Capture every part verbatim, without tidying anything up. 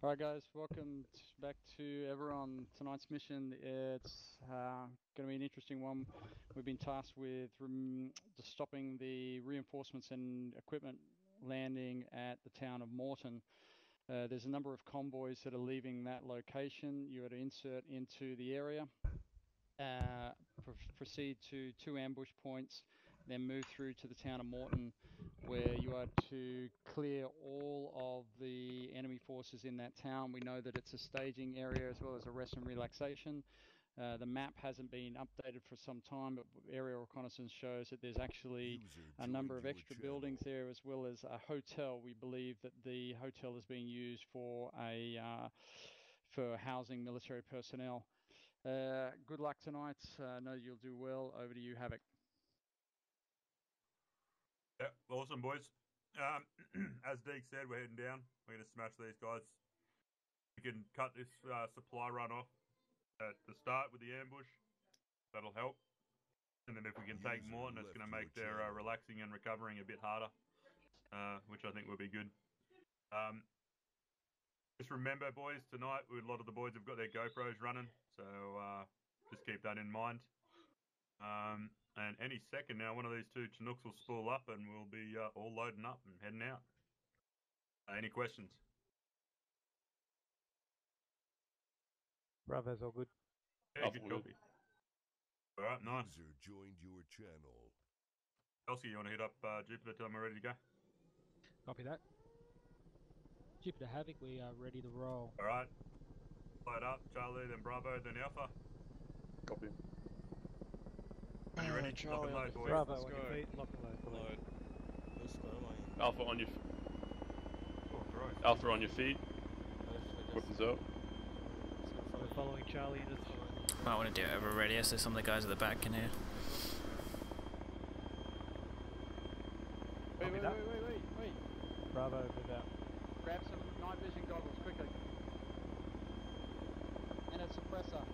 Alright guys, welcome back to everyone. Tonight's mission, it's uh, going to be an interesting one. We've been tasked with rem just stopping the reinforcements and equipment landing at the town of Morton. Uh, there's a number of convoys that are leaving that location. You are to insert into the area, uh, pr proceed to two ambush points, then move through to the town of Morton, where you are to clear all of the enemy forces in that town. We know that it's a staging area as well as a rest and relaxation. Uh, the map hasn't been updated for some time, but aerial reconnaissance shows that there's actually a number of extra buildings there, as well as a hotel. We believe that the hotel is being used for a uh, for housing military personnel. Uh, good luck tonight. I uh, know you'll do well. Over to you, Havoc. Yeah, awesome, boys. Um, as Deke said, we're heading down. We're going to smash these guys. We can cut this uh, supply run off at the start with the ambush. That'll help. And then if we can User take Morton, it's going to make their uh, relaxing and recovering a bit harder, uh, which I think will be good. Um, just remember, boys, tonight a lot of the boys have got their GoPros running, so uh, just keep that in mind. Um, and any second now, one of these two Chinooks will spool up and we'll be uh, all loading up and heading out. Uh, any questions? Bravo's all good. Yeah, good copy. All right, nice. User joined your channel. Elsie, you want to hit up uh, Jupiter? Tell them we're ready to go. Copy that. Jupiter Havoc, we are ready to roll. All right. Load up, Charlie, then Bravo, then Alpha. Copy. Are you ready? Uh, Charlie, lock and load, boys. Bravo Let's on go. your feet, lock and load. Load. Let's go, man. Alpha on your Oh, Christ. Alpha on your feet. Weapons out. We're following Charlie into the Might want to do it over radio so some of the guys at the back can hear. Wait, wait, that. wait, wait, wait, wait. Bravo, move out. Grab some night vision goggles quickly. And a suppressor.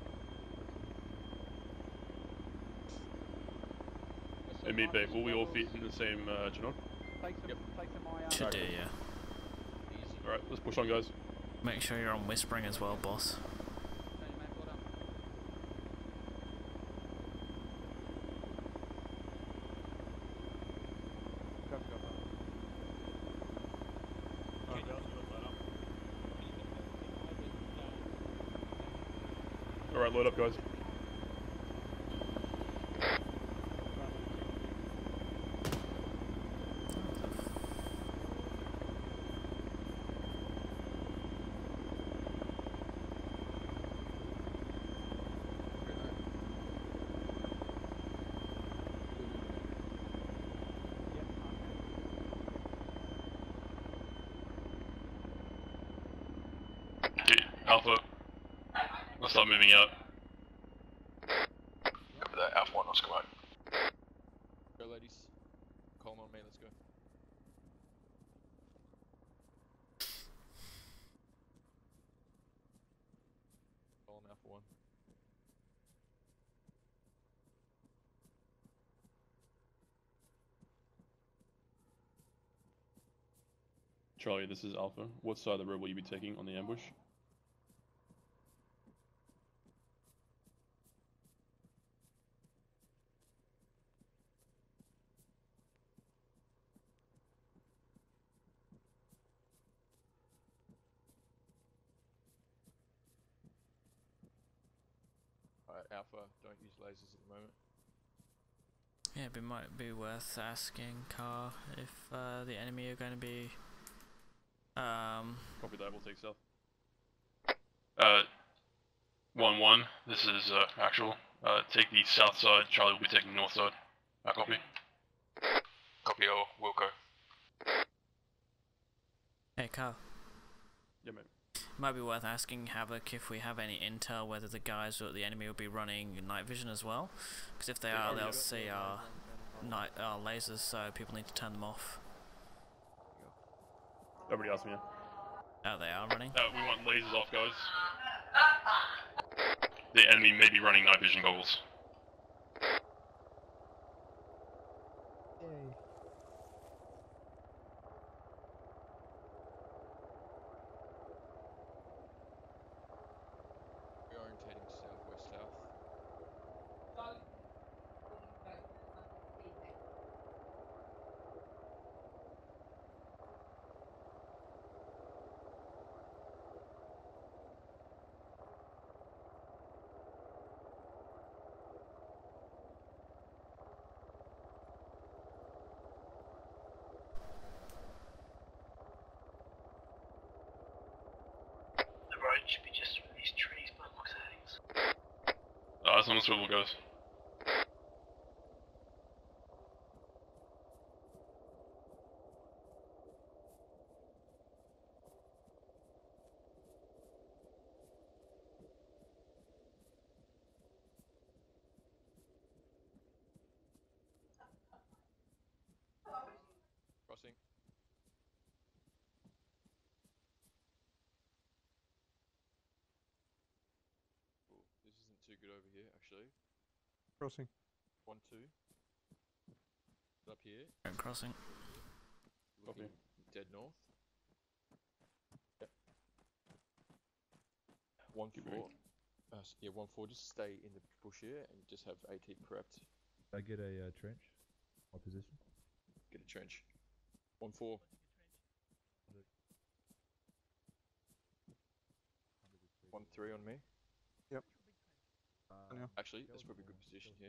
And mid-bay, will we all fit in the same uh, Chinook? Take some, Yep. take some I R. Should do, yeah. Alright, let's push on, guys. Make sure you're on whispering as well, boss. Turn your map board up. Copy, copy. All right, Elsie, let's load up. Alright, load up, guys. Alpha, let's start moving out. Copy that, Alpha one, let's go out. Go ladies, calling on me, let's go. Calling Alpha one. Charlie, this is Alpha. What side of the road will you be taking on the ambush? Alright, Alpha, don't use lasers at the moment. Yeah, it might be worth asking Car if uh, the enemy are going to be... Um, Copy that, we'll take south. Uh, one one, this is uh, actual. Uh, take the south side, Charlie will be taking north side. Uh, copy. Copy all, Wilco. hey, Car. Yeah, mate. Might be worth asking Havoc if we have any intel whether the guys or the enemy will be running night vision as well. Because if they are, they'll see our, night, our lasers, so people need to turn them off. Nobody asked me. Oh, they are running? Uh, we want lasers off, guys. The enemy may be running night vision goggles. Yay. swivel goes. Crossing. Ooh, this isn't too good over here, actually. Crossing. One, two. Up here. And crossing. Looking dead north. Yep. One four. Uh, s- yeah, one four. Just stay in the bush here and just have AT prepped. I get a uh, trench. My position. Get a trench. One four. One three on me. Yep. Um, Actually, that's probably a good position here.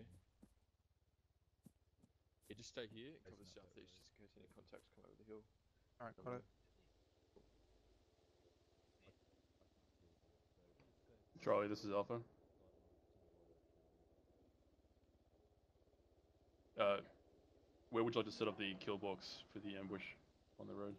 Yeah, just stay here and cover the southeast just in case any contacts come over the hill. Alright, got it. Charlie, this is Alpha. Uh, where would you like to set up the kill box for the ambush on the road?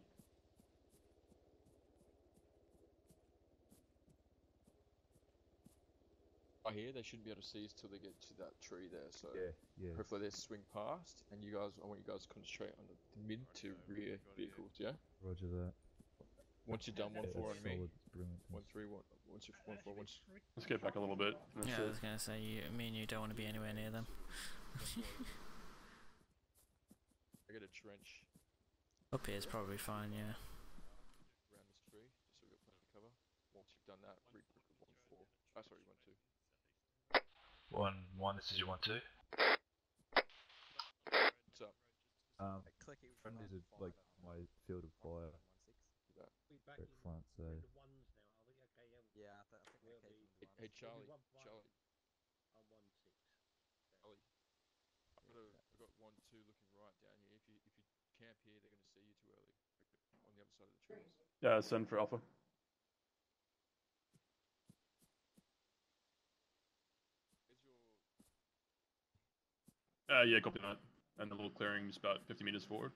I hear they shouldn't be able to see us till they get to that tree there, so yeah, yeah. hopefully they swing past, and you guys, I want you guys to concentrate on the mid to rear vehicles, yeah? Roger that. Once you're done, one Yeah, four on that's me, solid. Brilliant. one three, one, once you're one four, once. Let's get back a little bit. That's Yeah, I it. was gonna say, you, me and you don't want to be anywhere near them. I get a trench Up here is probably fine, yeah. around this tree, just so we've got plenty of cover. Once you've done that, regroup with one four. Oh, sorry, one two. One one. This is your one two. What's up? Um, front is a, like my field of fire. That. Back front, so. Yeah, I, th I think I came from the Hey, hey Charlie, Charlie. Charlie. I've got, a, I've got one two looking right down here. If you if you camp here, they're going to see you too early. On the other side of the trees. Yeah, send for Alpha. Is your Uh, yeah, copy that. And the little clearing is about fifty meters forward.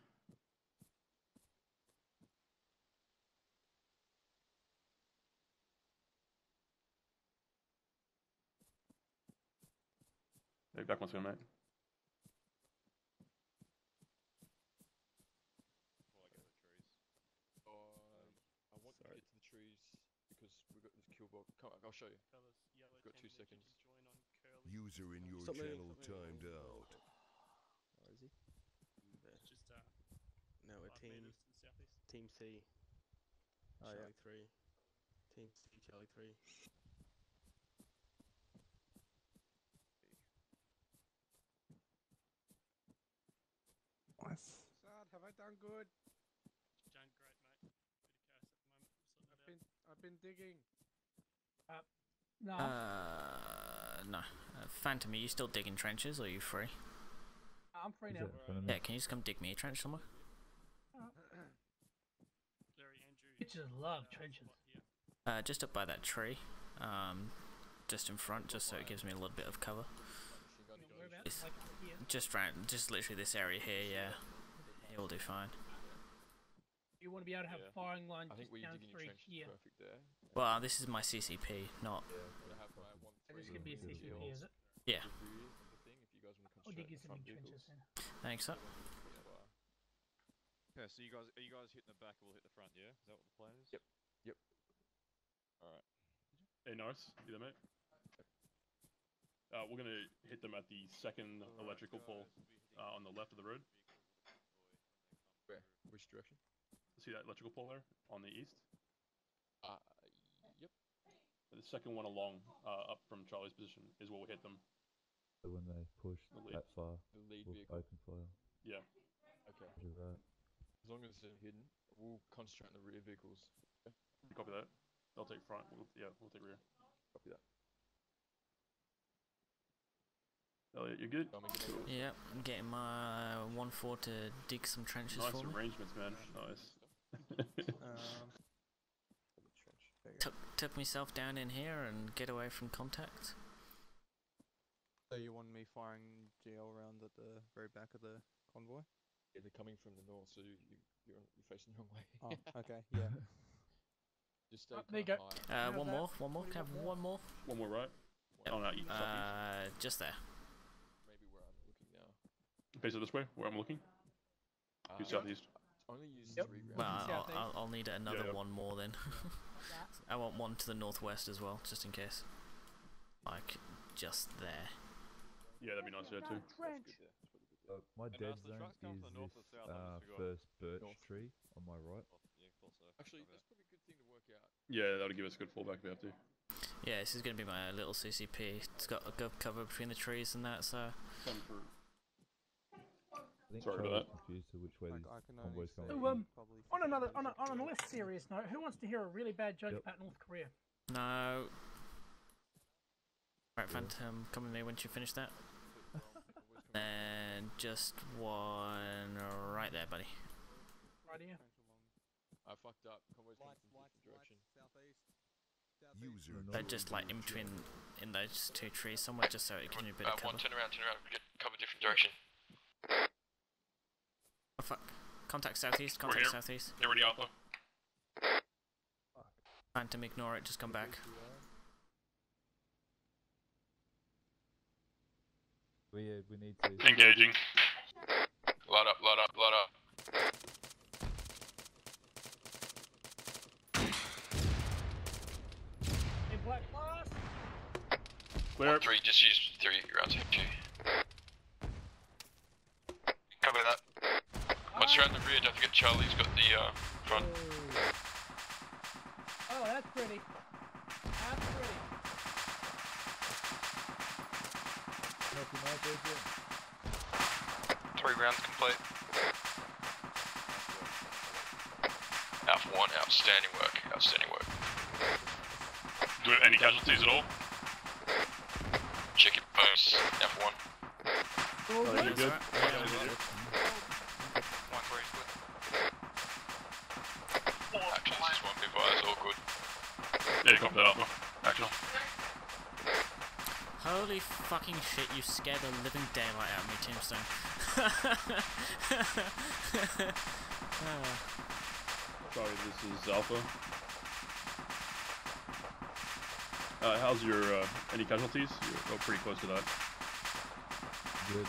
Hey, back once again, mate. Uh, I want Sorry. to get to the trees because we've got this kill box. Come on, I'll show you. We've got two seconds. User in your Stop moving. channel timed out. Where is he? There. Just uh. No, we're team. Team C. Oh, Charlie yeah. three. Team C, Charlie three. Nice. Sad, have I done good? Done great, mate. Bit of chaos at the moment. I've been, I've been digging. No. Uh, no. Uh, Phantom, are you still digging trenches, or are you free? I'm free Is now. that in front of me? Yeah, can you just come dig me a trench somewhere? Larry, Andrew. Bitches love trenches. Uh, just up by that tree. Um, just in front, just so it gives me a little bit of cover. It's Like here. just round, just literally this area here, yeah. It will do fine. You want to be able to have Yeah. firing line I think just where you're down digging your three trench is here. perfect there. Well, this is my C C P, not... I'm gonna have my one And three this can be a on the C C P, hills, is it? Yeah. the rear of the thing, if you guys want to I'll dig concentrate you on some the front trenches vehicles. then. Thanks, up. Okay, so you guys are you guys hitting the back, we'll hit the front, yeah? Is that what the plan is? Yep. Yep. Alright. Hey, Norris, you there, mate? Uh, we're gonna hit them at the second electrical pole uh, on the left of the road. Where? Which direction? See that electrical pole there on the east? Uh, yep. The second one along, uh, up from Charlie's position, is where we hit them. So when they push The lead. that far, The lead we'll vehicle. open fire. Yeah. Okay. Do that. As long as they're hidden, we'll concentrate on the rear vehicles. Okay? You copy that? They'll take front. We'll, yeah, we'll take rear. Copy that. Elliot, you good? Tell me get over. Yep, I'm getting my one four to dig some trenches Nice for me. arrangements, man. Nice. Um, Tuck, tuck myself down in here and get away from contact. So you want me firing G L rounds at the very back of the convoy? Yeah, they're coming from the north, so you, you, you're, you're facing the wrong way. Oh, okay, yeah. Just stay Oh, there you go. high. Uh, one more, one more, Cav, one more. One more right? Yep. Oh no, you Uh, just there. Maybe where I'm looking now. Okay, so this way, where I'm looking? Uh, To southeast. Only use Yep. three rounds. Well, I'll, Southeast. I'll, I'll need another Yeah, yeah. one more then. I want one to the northwest as well, just in case. Like, just there. Yeah, that'd be nice there too. Uh, my And dead as the zone trucks come is from the north this or south, I uh, just forgot. first birch North. tree on my right. Oh, yeah, of course so. Actually, Copy that's that. probably a good thing to work out. Yeah, that'll give us a good fallback if we have to. Yeah, this is going to be my little C C P. It's got a good cover between the trees and that, so... Come for... I think Sorry Charlie's about that. confused to which way Like, these I can only convoys say come So, um, probably On another, fifteen on a, on a meters less serious note, who wants to hear a really bad joke Yep. about North Korea? No. Right, Phantom, come with me once you finish that. And just one right there, buddy. Right here. I fucked up. Convoys coming from different direction. User They're just like in between, in those two trees somewhere, just so it gives you a bit of Uh, cover. one, turn around, turn around, get cover different direction. Oh fuck. Contact southeast, We're contact here. southeast. Get ready, Alpha. Phantom, ignore it, just come back. We, uh, we need to... Engaging. Load up, load up, load up. In black class. Clear. Three, just use three rounds H G. Cover that. Once you're in the rear, don't forget Charlie's got the uh, front. Oh, that's pretty. That's pretty. Three rounds complete. Alpha one, outstanding work, outstanding work. Do any casualties at all? Check your bones, Alpha one. All Oh, good? you're good? Yeah, One three, good. Actually, this is one big fires, all good. Yeah, copy that Alpha. Action. Holy fucking shit, you scared the living daylight out of me, Tombstone. Ah. Sorry, this is Alpha. Uh, how's your, uh, any casualties? You're oh, pretty close to that. Good.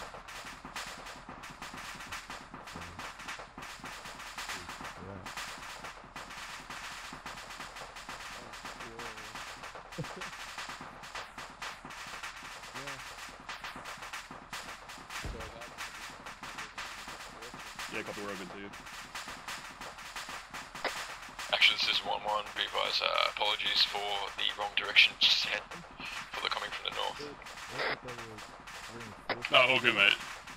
Yeah, copy, we're open to you. Action, this is one one, be advised, uh, apologies for the wrong direction, just head for the coming from the north. Oh, all good, mate.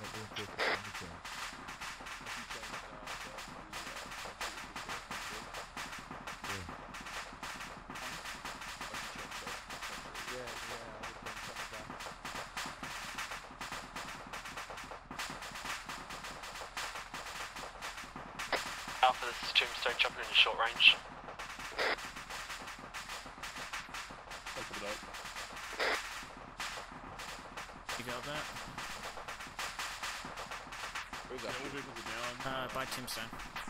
Alpha, this is Tombstone jumping into short range. Thanks for that. You got that? Where's Yeah, that? all vehicles are down. Uh, by Tombstone.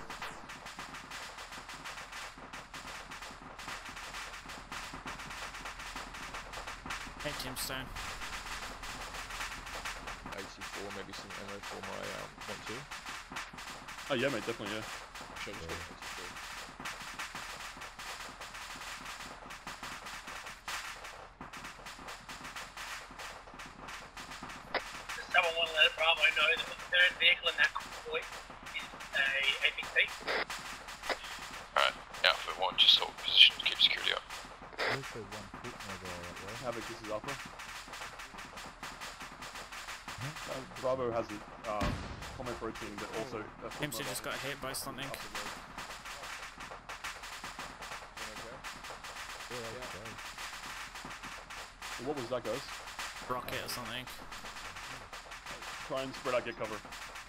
Hey, Tombstone. A C four, maybe some ammo for my um, one two. Oh yeah, mate, definitely, yeah. Show just got A C four. seven one Letter Bravo know that the third vehicle in that convoy is a A P C. Alright, Alpha one, just hold position to keep security up. Also one foot mobile that way. Havoc, this is Alpha. Uh, Bravo has it, um, common approaching, but also... Uh, Tombstone just got hit by something. What was that, guys? Rocket or something. Try and spread out, get cover.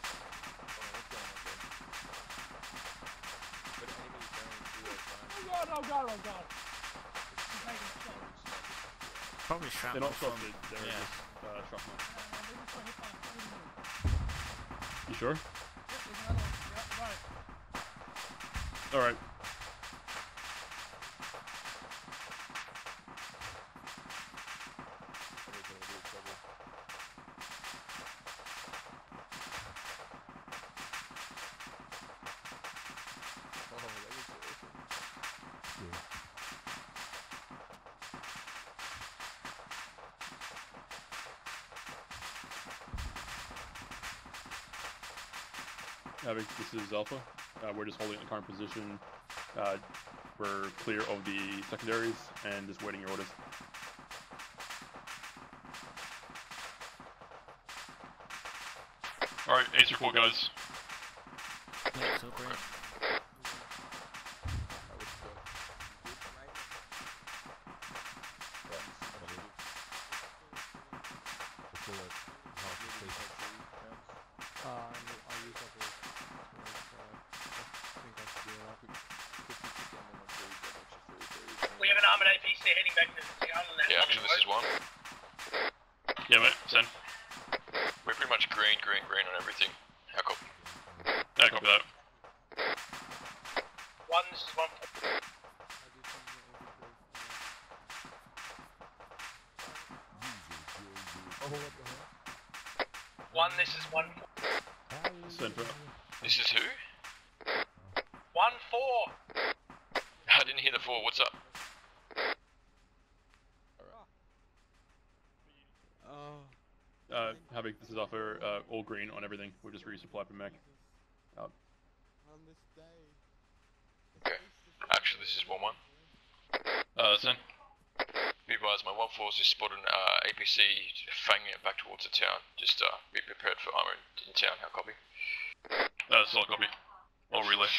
Oh god, oh god, oh god. He's making sense. Probably They're shrapnel not from... shot, they're yeah. just, uh, uh, shrapnel. No, no, they just got hit by a full. You sure? Yep, there's another one. You're up the road. Alright. Havoc, this is Alpha. Uh, we're just holding the current position. Uh, we're clear of the secondaries and just waiting your orders. Alright, ace report, guys. Yeah, so great. We have an armoured A P C heading back to the town. And Yeah, actually, this is one. Yeah, mate, send. We're pretty much green, green, green on everything. How copy? Yeah, copy that. One, this is one. One, this is one. Send for This is who? One four. I didn't hear the four. What's up? Oh. Uh, Havoc, this is Alpha. Uh, all green on everything. We'll just resupply from mech. Uh, On this day. Okay. Actually, this is one one. uh, send. Be advised, my one force has spotted an uh, A P C fanging it back towards the town. Just uh, be prepared for armor in, in town. How copy? Uh, solid copy. All relay.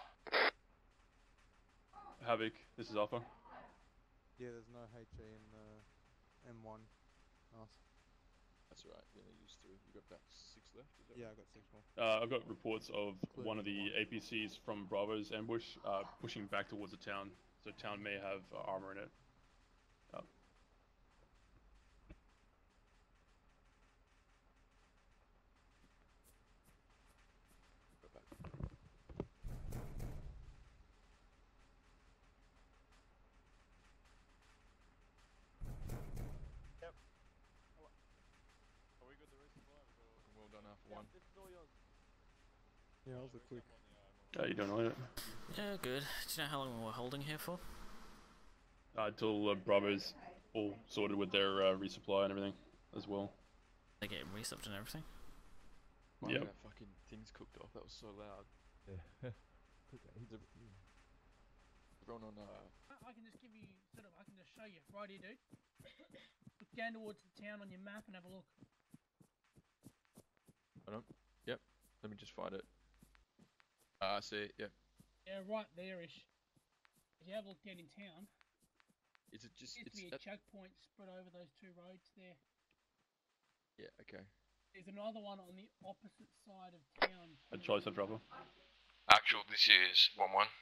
Havoc, this is Alpha. Yeah, there's no H E in uh, M one. Nice. That's right. You only used three. You got about six left. Is that Yeah, right? I got six more. Uh, I've got reports of one of the A P Cs from Bravo's ambush uh, pushing back towards the town. So town may have uh, armor in it. Uh, Yep. Are we good to resupply? Fucking well done after one. This is all yours. Yeah, that was a quick. uh, you don't know it? Yeah, good. Do you know how long we're holding here for? Uh, until uh, Bravo's all sorted with their uh, resupply and everything as well. They get resupped and everything? Wow, Yep. that fucking thing's cooked off. That was so loud. Yeah. Everyone on uh. I I can just give you sort of. I can just show you right here, dude. Look down towards the town on your map and have a look. Hold on. Yep. Let me just find it. Ah, uh, see it. Yep. Yeah, right there-ish. If you have a look down in town, Is it just? there used It's to be a that, choke point spread over those two roads there. yeah. Okay. There's another one on the opposite side of town. Uh, Charlie said Bravo. Actual, this is one one.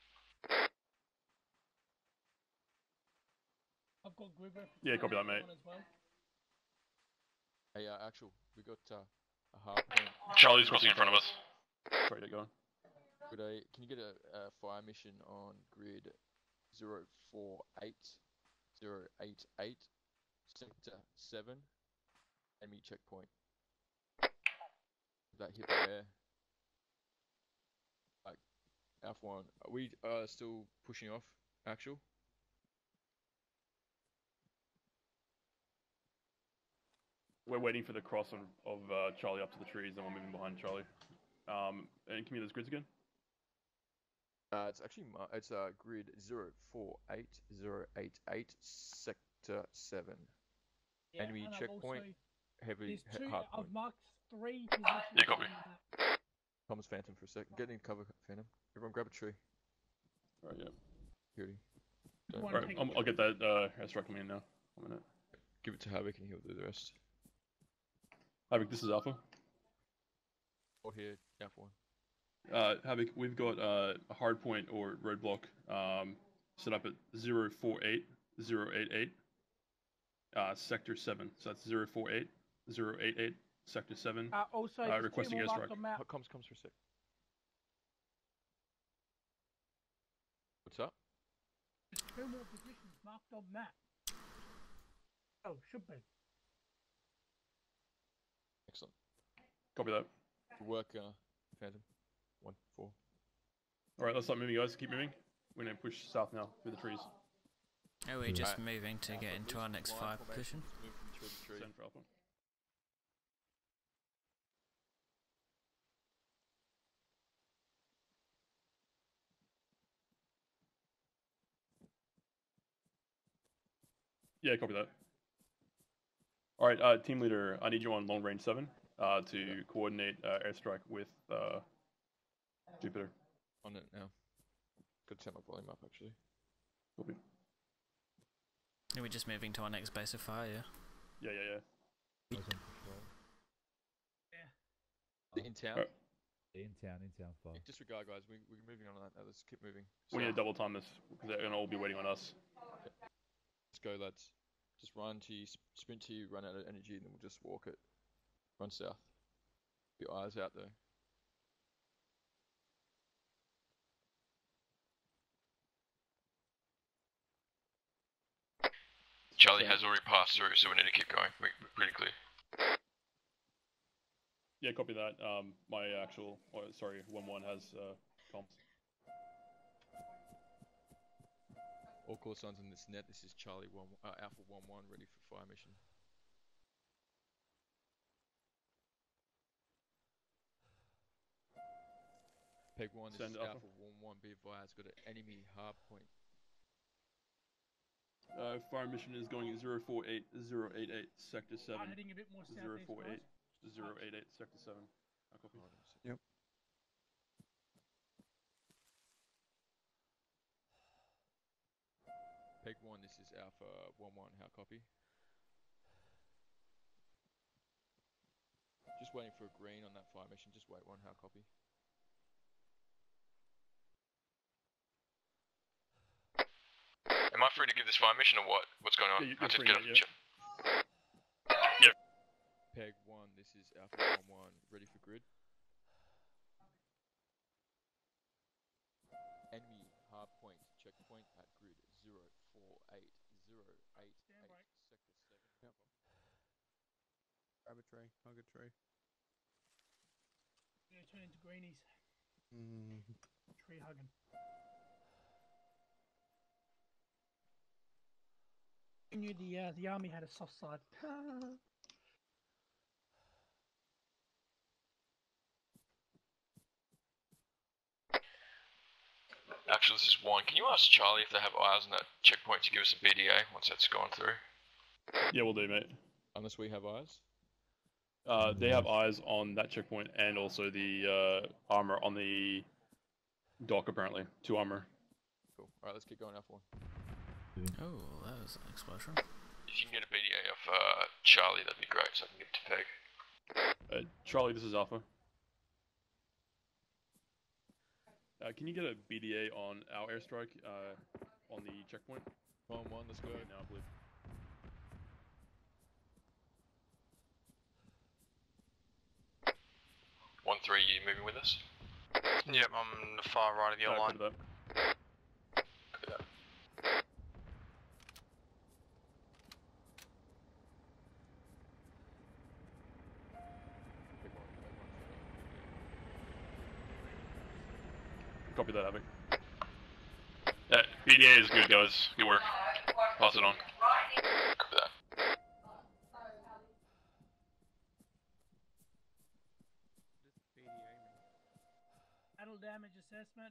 I've got grid reference. Yeah, on copy that, mate. one as well. Hey, uh, actual. We got uh, a hard point. Charlie's crossing in front of us. Sorry, get going. Good day. Can you get a, a fire mission on grid zero four eight zero eight eight sector seven enemy checkpoint? That hit the air. Like Alpha one. Are we uh, still pushing off? Actual. We're waiting for the cross on, of uh, Charlie up to the trees, and we're moving behind Charlie. Um, and can you those grids again? Uh, it's actually mar- it's uh, grid zero four eight zero eight eight sector seven. Yeah, Enemy and I've checkpoint. also- Heavy There's he- two. hard I've point. marked three positions. Yeah, copy. on the map. Thomas Phantom for a sec. Get in cover, Phantom. Everyone grab a tree. Alright, yeah. Beauty. One Don't- Alright, take I'll, I'll get that uh, airstrike coming in now. One minute. Give it to Havoc and he'll do the rest. Havoc, this is Alpha. Or here, Alpha one. Uh, Havoc, we've got uh, a hard point or roadblock um, set up at zero four eight zero eight eight, uh, Sector seven. So that's zero four eight, zero eight eight, Sector seven. Uh, also, uh, there's requesting two more airstrike. marked on map. Hot comms comes for a sec. What's up? Two more positions marked on map. Oh, should be. Excellent. Copy that. Good work, uh, Phantom. One, four. Alright, let's start moving, guys. Keep moving. We're going to push south now through the trees. Are we just moving to get into our next fire position? Send for Alpha. Yeah, copy that. Alright, uh, team leader, I need you on long range seven uh, to coordinate uh, airstrike with uh, Jupiter. On it now. Good to turn my volume up, actually. Copy. Are we just moving to our next base of fire, yeah? Yeah, yeah, yeah. In town? Right. In town, in town, far. Disregard, guys. We, we're moving on that now. Let's keep moving. We need to double time this because they're going to all be waiting on us. Let's go, lads. Just run to you, sprint to you, run out of energy, and then we'll just walk it. Run south. Keep your eyes out there. Charlie has already passed through, so we need to keep going. We're pretty clear. Yeah, copy that. Um, my actual, oh, sorry, one one has uh, comms. All call signs on this net. This is Charlie one, uh, Alpha one one, ready for fire mission. Peg one, this Send is Alpha. Alpha one one. Be advised, got an enemy hard point. Uh, fire mission is going at zero four eight, zero eight eight, Sector seven. Heading a bit more southeast, zero four eight, guys. zero eight eight, Sector seven. I copy. Yep. Peg one, this is Alpha one one. How copy? Just waiting for a green on that fire mission. Just wait one. How copy? Am I free to give this fire mission or what? What's going on? Yeah, you- I you're have to free, get mate, off the yeah. chip. Peg one, this is Alpha one one. Ready for grid? Enemy hard point. Checkpoint at grid zero four eight zero eight eight. Sector seven. Yep. Grab a tree. Hug a tree. We're gonna turn into greenies. Mm. Tree hugging. I knew the uh, the army had a soft side. Actually, this is one. Can you ask Charlie if they have eyes on that checkpoint to give us a B D A once that's gone through? Yeah, we'll do, mate. Unless we have eyes. Uh, they have eyes on that checkpoint and also the uh, armor on the dock, apparently. Two armor. Cool. Alright, let's keep going, Alpha one. Oh, that was an explosion. If you can get a B D A of uh, Charlie, that'd be great, so I can give it to Peg. Uh, Charlie, this is Alpha. Uh, can you get a B D A on our airstrike uh, on the checkpoint? One one, let's go. Now, I believe. One three, you moving with us? Yep, I'm the far right of your Uh, line. copy that. Copy that. Copy that, Havoc. Uh, B D A is good, guys. Good work. Pass it on. Copy that. Battle damage assessment.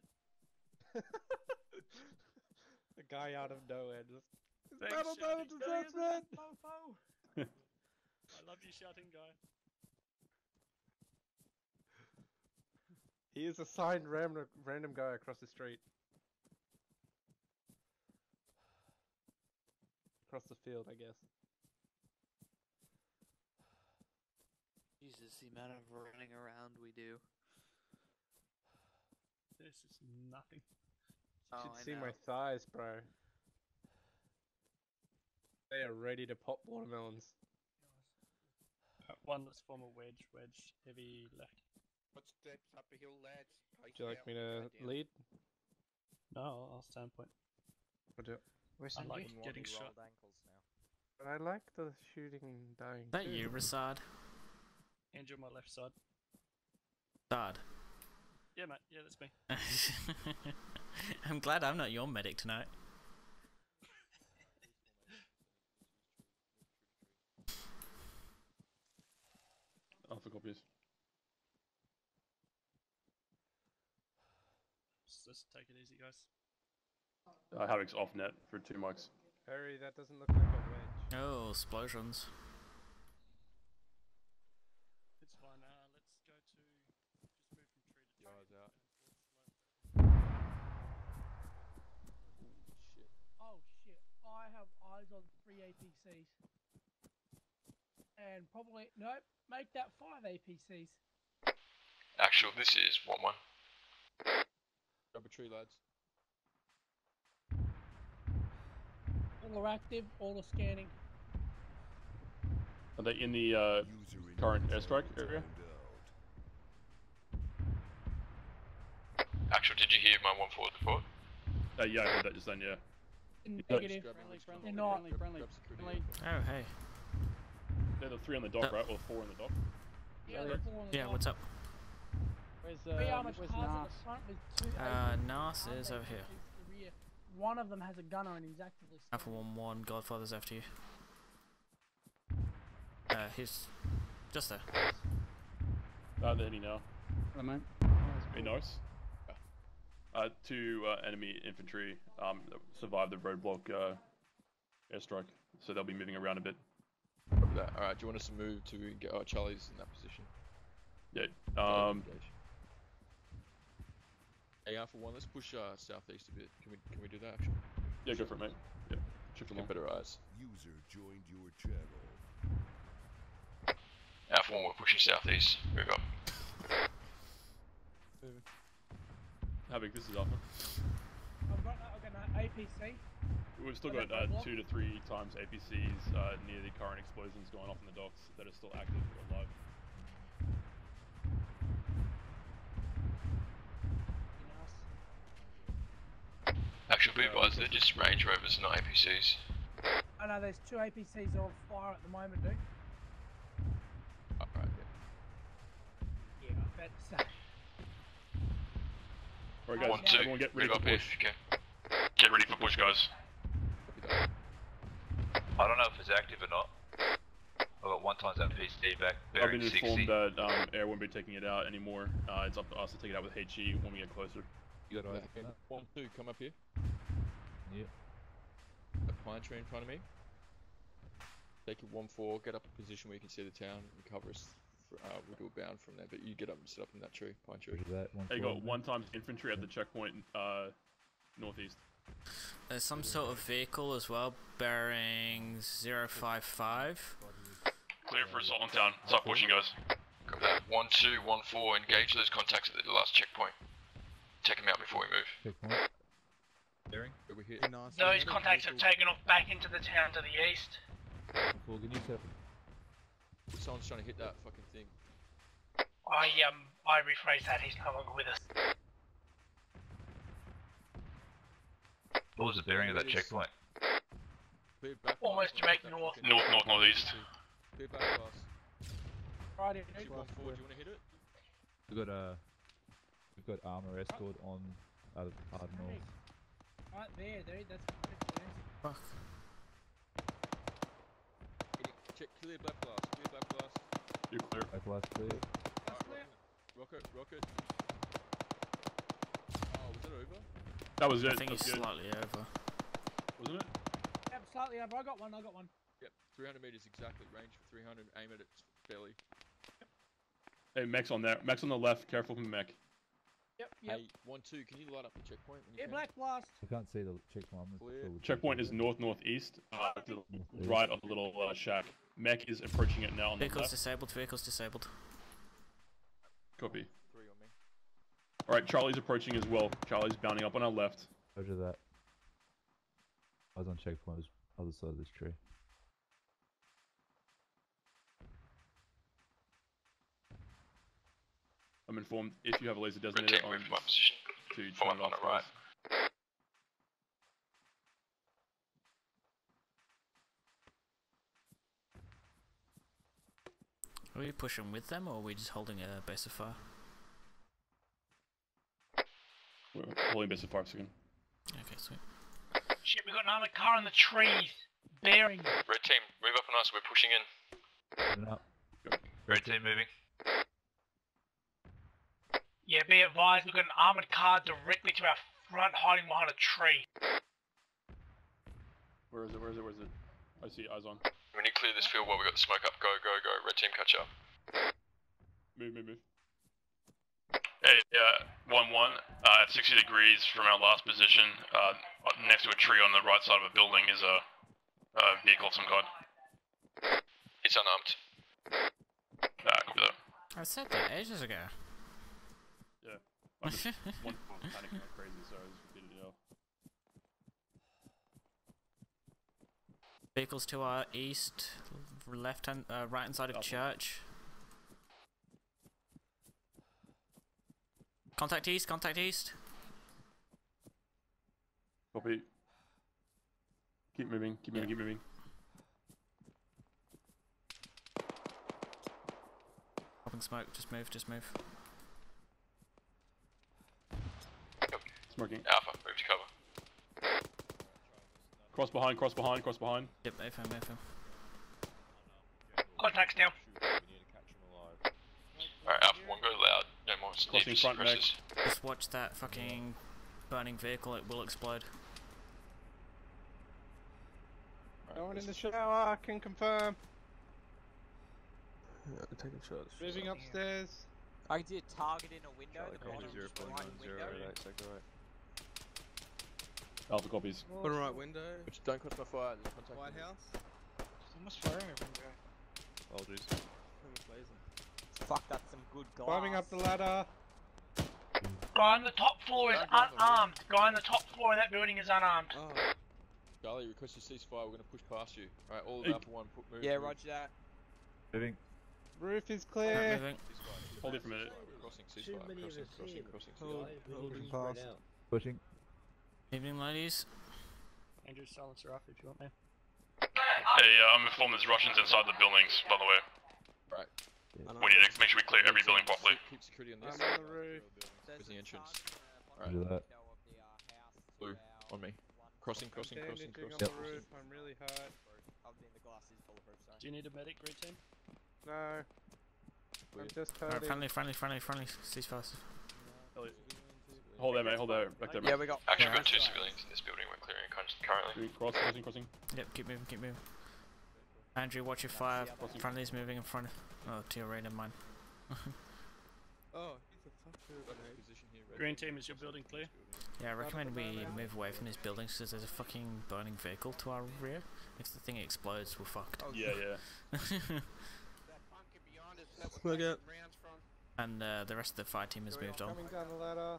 The guy out of nowhere just. Thanks, Battle shouting damage guy. assessment! Mofo. I love you shouting, guy. He is assigned random random guy across the street. Across the field, I guess. Jesus, the amount of running around we do. This is nothing. You Oh, should I see know. my thighs, bro. They are ready to pop watermelons. Uh, one that's former wedge, wedge, heavy left. Footsteps up a hill, lads. Would you like me to lead? No, I'll, I'll stand point. Would you? I like getting shot. I like the shooting and dying. Is that too. you, Rasad? Andrew on my left side. Dad. Yeah, mate. Yeah, that's me. I'm glad I'm not your medic tonight. Alpha copies. Just, just take it easy, guys. Uh, Havoc's off net for two mics. Harry, that doesn't look like a wedge. Oh, explosions. It's fine. Uh, let's go to just move from tree to tree. Yards out. Oh shit! I have eyes on three A P Cs, and probably nope. Make that five A P Cs. Actual, this is one one. Grab a tree, lads. All are active. All are scanning. Are they in the uh, current airstrike area? Actual, did you hear my one forward report? Uh, yeah, I heard that just then, yeah. Negative. Friendly, friendly, They're not. friendly, friendly, friendly. Oh, hey. They're the three on the dock, right? Or the four on the dock? Yeah, they're four on the Yeah, top. what's up? Where's, Three uh, armored where's cars at Nas? the front with two Uh, A P Cs, Nas one is over A P C here. to the rear. One of them has a gunner and he's actively Alpha scanning. one one, Godfather's after you. Uh, he's just there. Uh, they're hitting now. Hello, mate. Hey, nice. Uh, two uh, enemy infantry um, survived the roadblock uh, airstrike, so they'll be moving around a bit. Copy that. Alright, do you want us to move to get our Charlie's in that position? Yeah. Um, Hey, Alpha one, let's push uh, southeast a bit. Can we can we do that actually? yeah, go for it, mate. Yeah, shift along. Get better eyes. User joined your channel. Alpha one, we're pushing southeast. Move up. Havoc, this is Alpha. I've got, I've got an A P C. We've still Okay, got uh, block. two to three times A P Cs uh, near the current explosions going off in the docks that are still active or alive. Actual be advised, they're just Range Rovers, not A P Cs. I know there's two A P Cs on fire at the moment, dude. Alright, Yeah, I bet so. Alright guys, One, two, everyone get ready move for up here push. if you can. Get ready for push, guys. I don't know if it's active or not. I've got one times that P C back, I've bearing been sixty. informed that um, air won't be taking it out anymore. Uh, it's up to us to take it out with H E when we get closer. You got eyes on that? One, two, come up here. Yep. A pine tree in front of me. Take it one four, get up a position where you can see the town and cover us. For, uh, we'll do a bound from there, but you get up and sit up in that tree, pine tree. That one Hey, you got one times infantry at the checkpoint uh, northeast. There's some sort of vehicle as well, bearing zero five five. Clear for assault on town. Start pushing, guys. Copy that. One, two, one, four. Engage those contacts at the last checkpoint. Take them out before we move. Checkpoint. Bearing? Over here. Those contacts have taken off back into the town to the east. Well, can you set Someone's trying to hit that fucking thing. I um I rephrased that. He's no longer with us. What was the bearing of that checkpoint? Clear back. Almost direct north. North, north, northeast. Clear back glass. Right, Shoot one four, do you want to hit it? We've got a we've got armor escort on uh, hard north. right there, dude. That's perfect. Fuck. Hit it. Check, clear black glass, clear black glass. You're clear. Black glass clear. That's clear. Rocket, rocket. Oh, was it over? That was it. I think That's he's good. slightly over. Wasn't it? Yep, slightly over. I got one. I got one. Yep, three hundred meters exactly. Range for three hundred. Aim at its belly. Hey, mech's on there. Mech's on the left. Careful from mech. Yep, yep. Hey, one two. Can you light up the checkpoint? When you Yeah, can? black blast. I can't see the checkpoint. I'm Clear. sure we'll Checkpoint is north northeast. Uh, to the right of the little uh, shack. Mech is approaching it now on the Vehicles left. disabled, vehicles disabled. Copy. Three on me. Alright, Charlie's approaching as well. Charlie's bounding up on our left. Roger that. I was on checkpoint. I was Other side of this tree. I'm informed if you have a laser designated on my position. to Form turn up it on off, the right. guys. Are we pushing with them, or are we just holding a base of fire? We're holding base of fire for a second. Okay, sweet. Shit, we got another car in the trees. Bearing. Red team, move up on us. We're pushing in. Moving up. Red team moving. Yeah, be advised, we've got an armoured car directly to our front, hiding behind a tree. Where is it? Where is it? Where is it? I see eyes on. We need to clear this field while we got the smoke up. Go, go, go. Red team, catch up. Move, move, move. Hey, uh, one one, uh, at sixty degrees from our last position, uh, next to a tree on the right side of a building is a, a vehicle of some kind. It's unarmed. Ah, copy that. I said that ages ago. Yeah. I'm just one panicking like crazy, so I just repeated it out. Vehicles to our east, left hand, uh, right hand side of church. Contact east, contact east. Copy. Keep moving, keep moving, keep moving. Popping smoke, just move, just move. Smoking. Alpha, move to cover. Cross behind, cross behind, cross behind. Yep, move him, move him. Contacts down. Alright, Alpha one, go loud. No more Crossing front mech. Just watch that fucking burning vehicle, it will explode. Going in the shower, I can confirm. Yeah, I'm taking shots. Moving upstairs. I can see a target in a window. Charlie The Commander bottom zero point right nine zero window. eight eight, second right. Alpha copies. Bottom right window. Which don't cross my fire, there's contact. White House. Almost firing everything, guy. Oh, jeez. Fuck, that's some good glass. Climbing up the ladder. Guy on the top floor is unarmed. Guy on the top floor of that building is unarmed. Oh. Charlie, request your ceasefire, we're gonna push past you. Alright, all of Hey. Alpha one, put, move. Yeah, move. roger that. Moving. Roof is Alright, clear. moving. Hold it for a minute. Crossing, ceasefire, crossing, crossing, crossing, Hold, ceasefire. holding past. Pushing. Evening, ladies. Andrew, silencer off if you want, man. Hey, uh, I'm informed there's Russians inside the buildings, by the way. Right. We need to make sure we clear every building properly. Keep security on this. I'm on the roof. Where's the entrance? Roger that. Blue, on me. Crossing, crossing, crossing, Bandaging crossing. on the roof. I'm really hurt. Do you need a medic, green team? No. I'm just Alright, hurting. friendly, friendly, friendly, friendly. Ceasefire. Elliot. Hold there, mate, hold there. Back there, Yeah, bro. we got. Actually, Yeah. we've got two civilians in this building we're clearing currently. Cross, crossing, crossing. Yep, keep moving, keep moving. Andrew, watch your fire. Friendly's moving in front. Oh, to your right, never mind. Oh, he's a fucker. Position here, red Green team. team, is your building clear? Yeah, I recommend we move away from these buildings because there's a fucking burning vehicle to our rear. If the thing explodes, we're fucked. Yeah, yeah. Look out. And uh, the rest of the fire team has moved on. Coming down the ladder.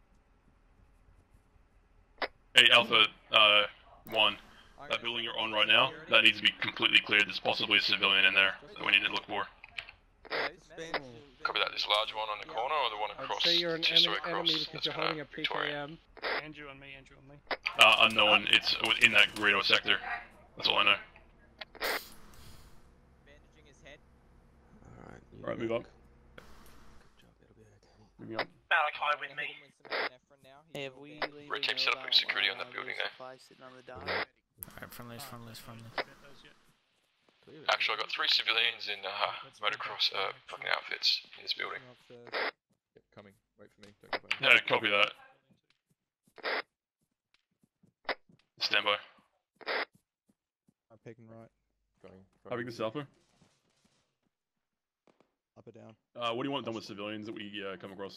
Hey, Alpha, uh, one. That building you're on right now, that needs to be completely cleared. There's possibly a civilian in there that we need to look for. Copy that, this large one on the corner or the one I'd across? say you're an two en story enemy across? because That's you're kinda holding a P K Victorian. M. Andrew on me, Andrew on me. Uh, unknown, it's in that Greedo sector. That's all I know. Bandaging his head. Alright, Alright, move up. Good job, it'll be okay. Moving up. Malachi with me. Hey, Have we Red team set up some security on that building there. sitting on the dock? Alright, friendly's, friendly's, friendly. Actually, I got three civilians in uh, motocross uh, fucking outfits in this building. Yep, coming. Wait for me, don't go back. Yeah, copy that. Stand by. I'm picking right. Going. How big is Alpha? Up or down. Uh, what do you want done with civilians that we uh, come across?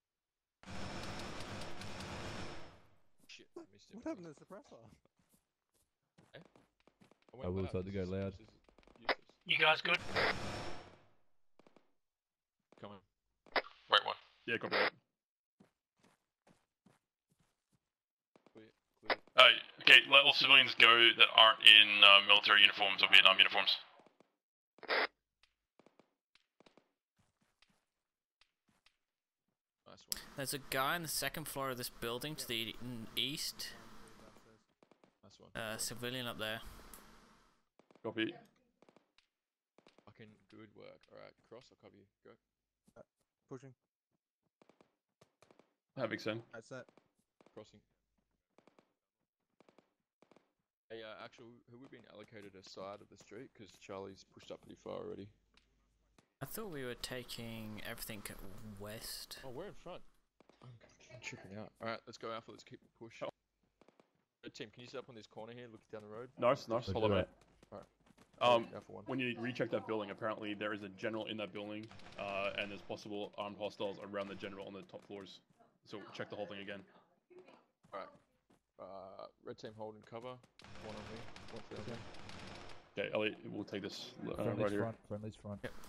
Shit, I missed it. What happened to the suppressor? I I will start to go loud. You guys good? Coming. Wait one. Yeah, copy that. Clear, clear. Uh, okay, let all civilians go that aren't in uh, military uniforms or Vietnam uniforms. Nice one. There's a guy on the second floor of this building to the n- east. Nice one. Uh, civilian up there. Copy. Fucking good work. Alright, cross, I'll cover you. Go. Uh, pushing. Havoc son. That's that. Crossing. Hey, uh, actual, who we've been allocated a side of the street? Because Charlie's pushed up pretty far already. I thought we were taking everything west. Oh, we're in front. I'm, I'm tripping out. Alright, let's go Alpha, let's keep the push. Red team, can you sit up on this corner here, look down the road? Nice, nice. Hold on, mate. Alright. Um, Alpha one. when you recheck that building, apparently there is a general in that building, uh, and there's possible armed hostiles around the general on the top floors. So check the whole thing again. Alright. Uh, red team holding cover. One on me, one for them. Okay, Elliot, we'll take this uh, Friendly's right here. front, friendly's front. Yep.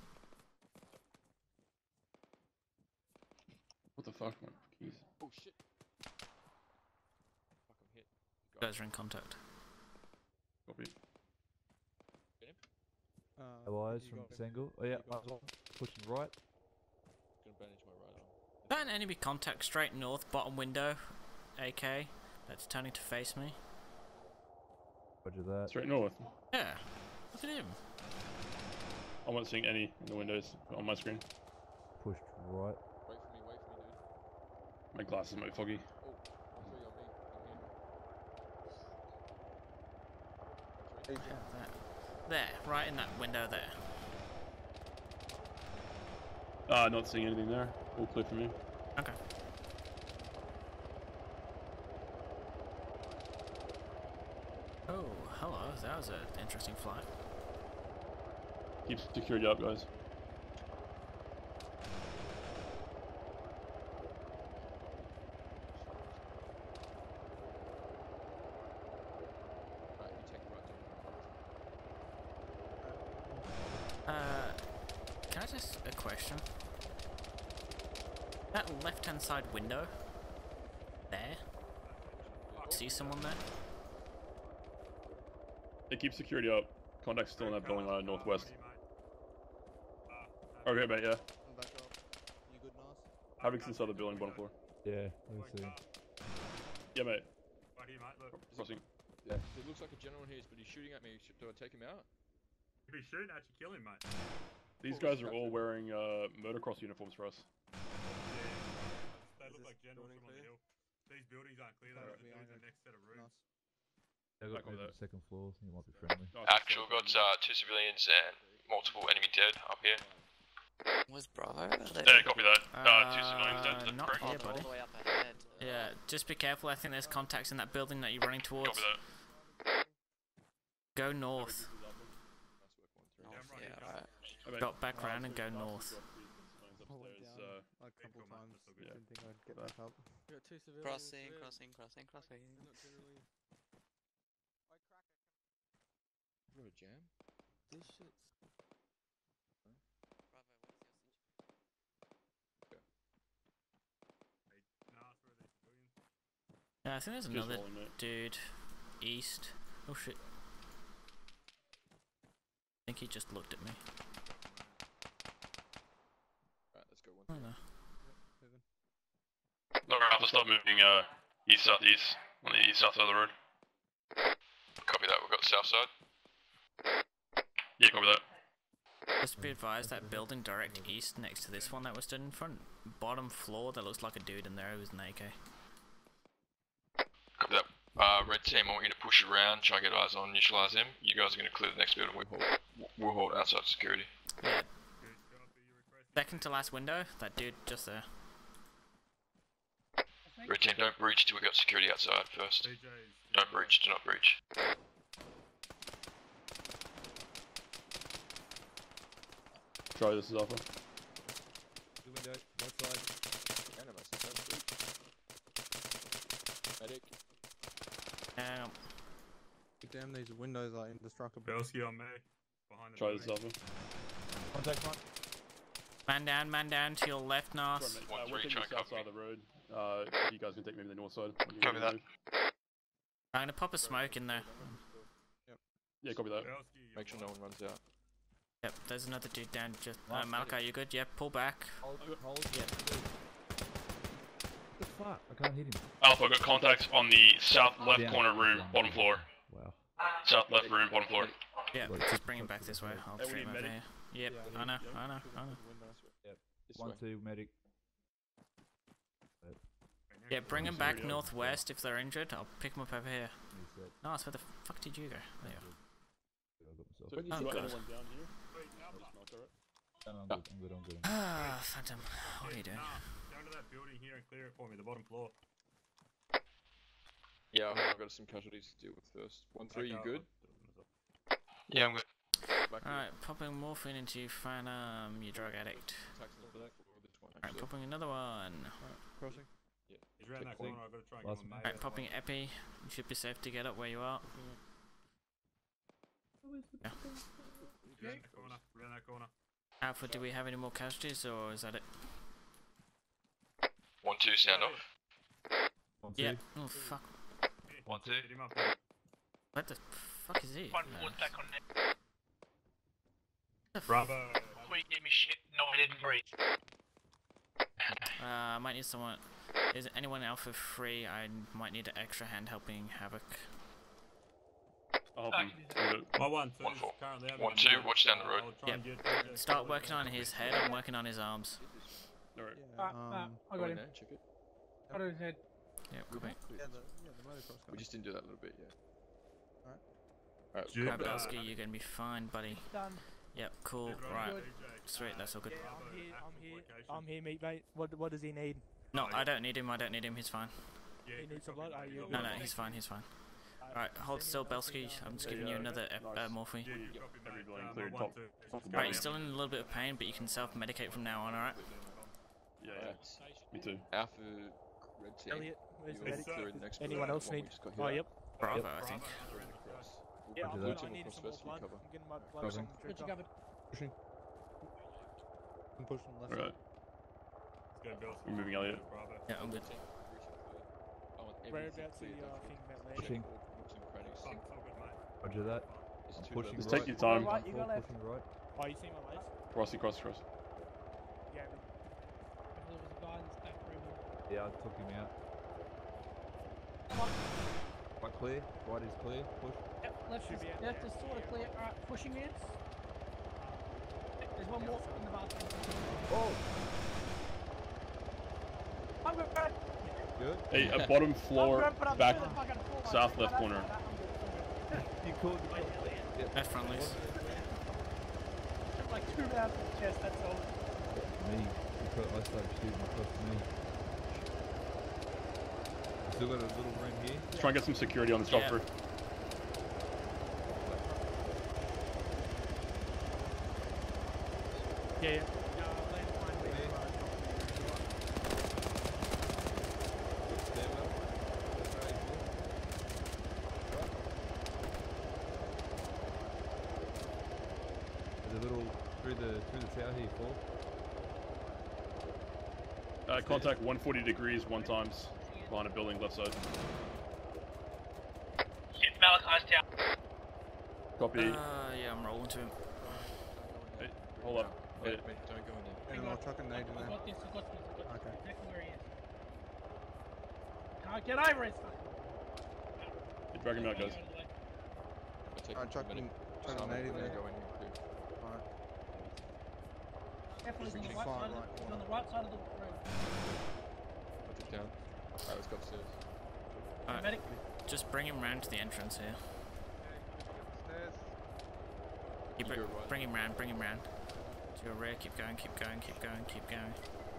What the fuck, man? Keys. Oh shit. Fuck, I'm hit. You guys are in contact. Copy. Get him? Uh, Allies you from got- Single. Oh yeah, got- one, pushing right. Gonna bandage my right arm. Got an enemy contact straight north, bottom window. A K. That's turning to face me. Roger that. Straight north. Yeah. Look at him. I'm not seeing any in the windows on my screen. Pushed right. Wait for me, wait for me, dude. My glasses might be foggy. Oh, three on me. I'm here. Yeah, there. There, right in that window there. Uh, not seeing anything there. All clear for me. Okay. Oh, hello. That was an interesting flight. Keep security up, guys. Alright, you take the right turn. Uh, can I just a question? That left-hand side window, there. See someone there? Hey, keep security up. Contact's still in that building on northwest. Okay, mate, yeah. I'm back up. You good, Nas? Havoc's inside the building, bottom floor. Yeah, we'll see. Yeah, mate. Right here, mate, look. Crossing. Yeah. It looks like a general here, but he's shooting at me. Should, do I take him out? If he's shooting at you, kill him, mate. These guys are all wearing uh, motocross uniforms for us. Yeah. They look like generals from on the hill. These buildings aren't clear, though. They're the next set of rooms. They got Back over moved to there. the second floor. I think it might be friendly. Actual got uh, two civilians and multiple enemy dead up here. Where's Bravo? Yeah, copy that. Uh, two civilians dead to the not correct. here, buddy. All the way up ahead. Yeah, just be careful. I think there's contacts in that building that you're running towards. Copy that. Go north. North, yeah, right. Hey, mate. Got back round and go north. I went down Uh, a couple times. yeah. Didn't think I'd get back up. We got two civilians. Crossing, yeah. crossing, crossing, crossing. Not generally. You got a jam? This shit's. Yeah, I think there's Just another rolling, mate. dude east. Oh shit. I think he just looked at me. Alright, let's go one. I don't know. Look, we're to stop moving uh, east southeast on the east south side of the road. Copy that, we've got the south side. Yeah, copy that. Just be advised that building direct east next to this one that was stood in front, bottom floor, that looks like a dude in there who was an A K. Copy that. Uh, red team, I want you to push around, try and get eyes on, neutralize him. You guys are going to clear the next building. We'll hold, we'll hold outside security. Yeah. Second to last window, that dude just there. Red team, don't breach till we got security outside first. Don't breach, do not breach. Try this is Alpha. The window, right side. Animus, that's good. Medic. Um, Damn, these windows are indestructible. Belsky on me. Behind the Try this building. Alpha. Contact front. man down, man down to your left, Nas. Right, mate. One Uh, we're three, taking try the and south cover side of the road. Uh, if you guys can take maybe the north side. Copy that. I'm gonna pop a smoke in there. Yep. Yeah, copy that. Make sure no one runs out. Yep, there's another dude down. Just uh, Malachi, you good? Yep, pull back. Hold, hold. Yep. What the fuck? I can't hit him. Alpha, got contacts on the south left Down. corner room, bottom floor. Wow. South left room, bottom floor. Yeah, just bring him back this way. I'll Hey, we treat him need over medic. here. Yep, I know, I know, I know. Yep. This One, way. two, medic. Yeah, bring them back northwest if they're injured. I'll pick them up over here. Nice, where the fuck did you go? There you I got myself. So, you Oh, got God. anyone down here? No, it's alright. No, no, I'm good, I'm good, I'm good. Ah, Phantom, what are you doing? Down to that building here and clear it for me, the bottom floor. Yeah, I've got some casualties to deal with first. One three, you good? Yeah, I'm good. Alright, popping morphine into you, Phantom, you drug addict. Alright, popping another one. Crossing. Yeah. He's around that corner, I've got to try and Last get one. my Alright, popping epi. You should be safe to get up where you are. Yeah. Around that corner, around that corner. Alpha, do we have any more casualties or is that it? One two, sound off. One, two. Yeah. Oh fuck. One two. Hit him up. What the fuck is he? One Uh, foot back on net. Bravo. Quick, give me shit. No, I didn't breathe. Uh, I might need someone. Is anyone Alpha free? I might need an extra hand helping Havoc. I'll help him. I'm good. My one, two, One four. currently having One a two, night. watch down the road. I'll try Yep. and get, get Start working on his head. I'm working on his arms. Alright. Uh, uh, Um, I Go got in him. there, check it. Got his head. Yeah, copy. Yeah, the, yeah, the motocross guy. We just didn't do that little bit yet. Alright. Alright, Jib- grab that. Grabowski, you're gonna be fine, buddy. Done. Yep, cool. Right. Sweet, that's all good. Yeah, I'm here, I'm here, I'm here, mate, mate. What, what does he need? No, I don't need him. I don't need him. He's fine. He needs some blood? Are you No, no, he's fine. He's fine. Alright, hold still, Belsky. I'm just giving you another ep- uh, morphine. Every building cleared, top. top of Alright, you're still in a little bit of pain, but you can self-medicate from now on, alright? Yeah, yeah. Me too. Alpha, red team. Elliot, where's the You're medic? clearing the next Anyone building, else one we need? just got Oh, hit yep. Bravo, I think. Yeah, Roger I'm that. good. I needed some more blood. Cover. I'm getting my blood Crossing. from Got drip you off. covered. Pushing. I'm pushing left. Alright. Let's go, Bill. We're moving Elliot. Bravo. Yeah, I'm good. Whereabouts the uh, thing about landing? Pushing. Fuck, it's all good, mate. Roger that. There's two Pushing Just right. take your time. Right, you go Four, left. pushing right. Oh, you see my legs? Crossy, cross, cross. Yeah. There was a guy in this back room. Yeah, I took him out. Come on. Right clear. Right is clear. Push. Yep, left Should is, be out left there. is sort of clear. Alright, pushing ants. There's one more in the bathroom. Oh! I'm good, bro. Good. Hey, a bottom I'm floor, good, but I'm back, good, fucking floor, mate. south No, left no, corner. no, no, I'm good, I'm good. You called the Yep. Left friendlies. Took like two rounds to the chest, that's all. Me. Because I started shooting across me. Still got a little room here. Let's try and get some security on this Yeah. chopper. Yeah, yeah. There's a little through the through the tower here, Paul. Uh, contact one forty degrees one times behind a building left side. Hit Malachi's town. Copy. Uh, yeah, I'm rolling to him. Hey, hold up. Wait, Hey, wait, don't go in there. And I'll chuck a nade in I there. got this, I got this, I got this. Okay. Exactly where he is. Can't get over it, son. hey, drag him out, guys. I'll take Alright, him chuck for a minute. a- chuck a Simon, nade in we're gonna there. go in here and clear. Alright. Definitely Just on the reaching right far side, of right the, he's on corner. the right side of the road. Put it down. Alright, let's go upstairs. Alright, Medic. just bring him round to the entrance here. Stairs. You br You go right. bring him round, bring him round. To your rear, keep going, keep going, keep going, keep going.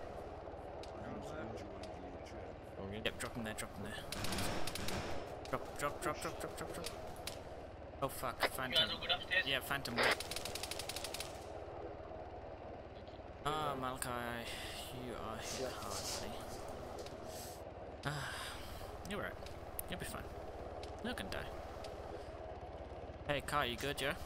Going in. Yep, drop him there, drop him there. Drop, drop, drop, drop, drop, drop, drop. Oh fuck, You Phantom. guys all good upstairs? Yeah, Phantom. Ah, Malachi, you are hit hard, buddy. Ah, you're right. You'll be fine. You're not gonna die. Hey, Kai, you good, Joe?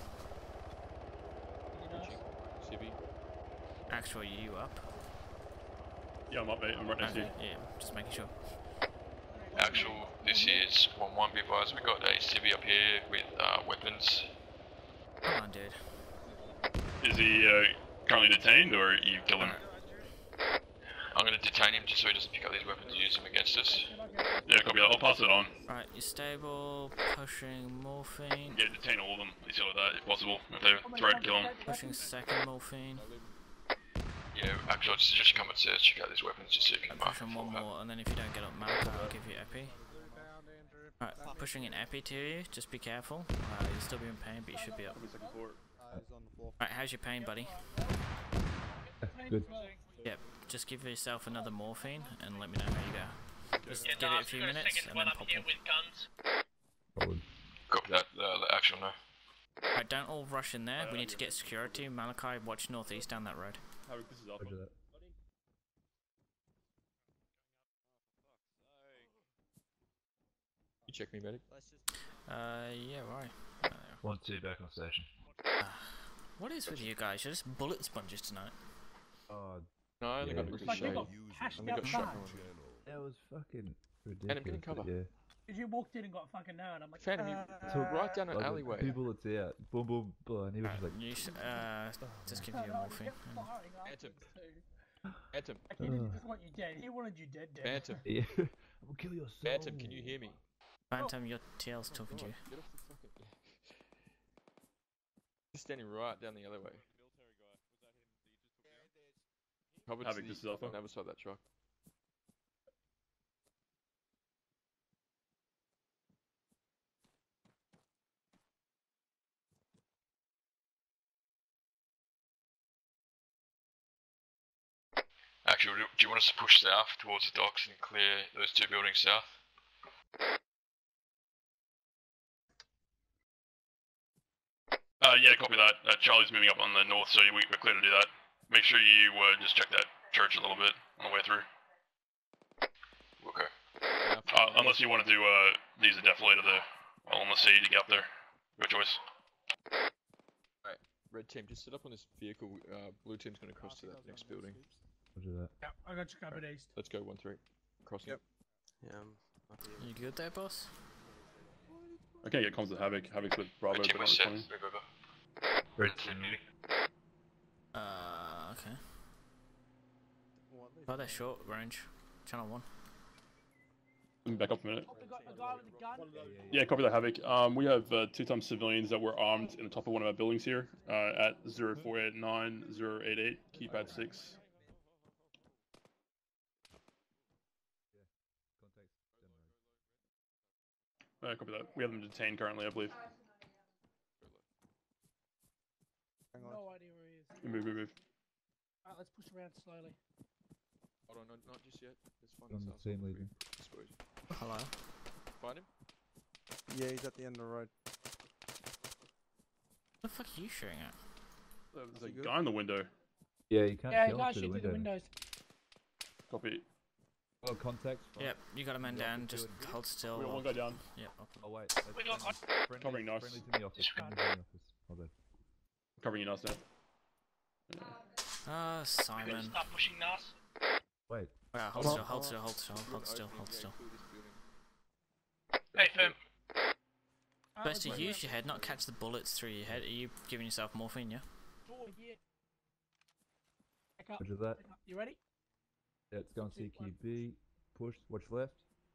Civvy. Actually, you up? Yeah, I'm up, mate. I'm right next to you. Okay, yeah, just making sure. Our actual, this is one one, be advised, we got a civvy up here with uh, weapons. Come on, dude. Is he uh, currently detained, or you kill him? I'm gonna detain him just so he doesn't pick up these weapons and use them against us. Yeah, copy that. I'll pass it on. Right, you're stable, pushing morphine. Yeah, detain all of them. At least like that, if possible. If they threat, kill them. Pushing second morphine. Yeah, actually, I'd suggest you come upstairs, check out these weapons, just so you can mark Pushing one more, and then if you don't get up Malachi, I'll give you epi. Right, pushing an epi to you, just be careful. Uh, you'll still be in pain, but you should be up. Right, how's your pain, buddy? Good. Yep, just give yourself another morphine, and let me know how you go. Just Yeah, give no, it a few got a minutes, second and one then up pop here them. with guns. Copy that, uh, the actual no. Right, don't all rush in there, we need to get security. Malachi, watch northeast down that road. This is up. You check me, medic. Uh, yeah, right. One, two, back on station. What is with you guys? You're just bullet sponges tonight. Oh, No, I only yeah. got a Looks good like you shade. got hashed Only out got shot. hard. That was fucking Phantom, get in ridiculous. but cover. Yeah. Because you walked in and got fucking nailed. I'm like, Phantom, you uh, took right down an Like, alleyway. Two bullets out. Boom, boom, boom. And he was just like, You should, uh, just give you a morphine. Phantom. Phantom. Like, he didn't just want you dead. He wanted you dead, dead. Phantom. yeah. We'll kill your soul. Phantom, can you hear me? Phantom, your tail's talking to you. Get off the fucking. Just standing right down the alleyway. Covered to Havoc, the, this is Alpha. on the other side of that truck. Actually, do you want us to push south towards the docks and clear those two buildings south? Uh, yeah, copy that. Uh, Charlie's moving up on the north, so we, we're clear to do that. Make sure you uh, just check that church a little bit on the way through. Okay. Uh, unless you want to do, uh, use the deflator there on the sea to get up there. Your choice. Right, red team, just sit up on this vehicle. Uh, blue team's gonna cross to that next building. We'll do that. Yep, I got you covered east. Let's go, one three. Crossing. Yep. Yeah, um, You good there, boss? I can't get comms with Havoc. Havoc's with Bravo, Red but team not was set, responding. move over. Red team muting. Uh, okay. Oh, they're short range. Channel one. Let me back up a minute. The guy, the guy with the gun. Yeah, copy that, Havoc. Um, we have uh, two times civilians that were armed in the top of one of our buildings here uh, at zero four eight nine zero eight eight, keypad six. Uh, copy that. We have them detained currently, I believe. No idea where he is. Move, move, move. Alright, let's push around slowly. Hold on, no, not just yet. Let's find On this the house. same legion. Dispose. Hello. Find him? Yeah, he's at the end of the road. What the fuck are you shooting at? There's a guy in the window. Yeah, you can't Yeah, kill you him guys through shoot the through the window. windows. Copy. Oh, contacts. Yep, you got a man down. Just hold still. We got while- one guy down. Yep. Okay. Oh wait. We got con- friendly, Covering nice. Friendly's in the office. Friendly's in the office. My bad. Covering you nice now. Ah, Simon. Stop pushing Nas. Wait. Wow, hold still, hold still, hold still, hold still, hold still. Hey, firm. Best to use your head, not catch the bullets through your head. Are you giving yourself morphine, yeah? Door here. Back up. Roger that. Back up. You ready? Yeah, let's go on C Q B. Push. Watch left.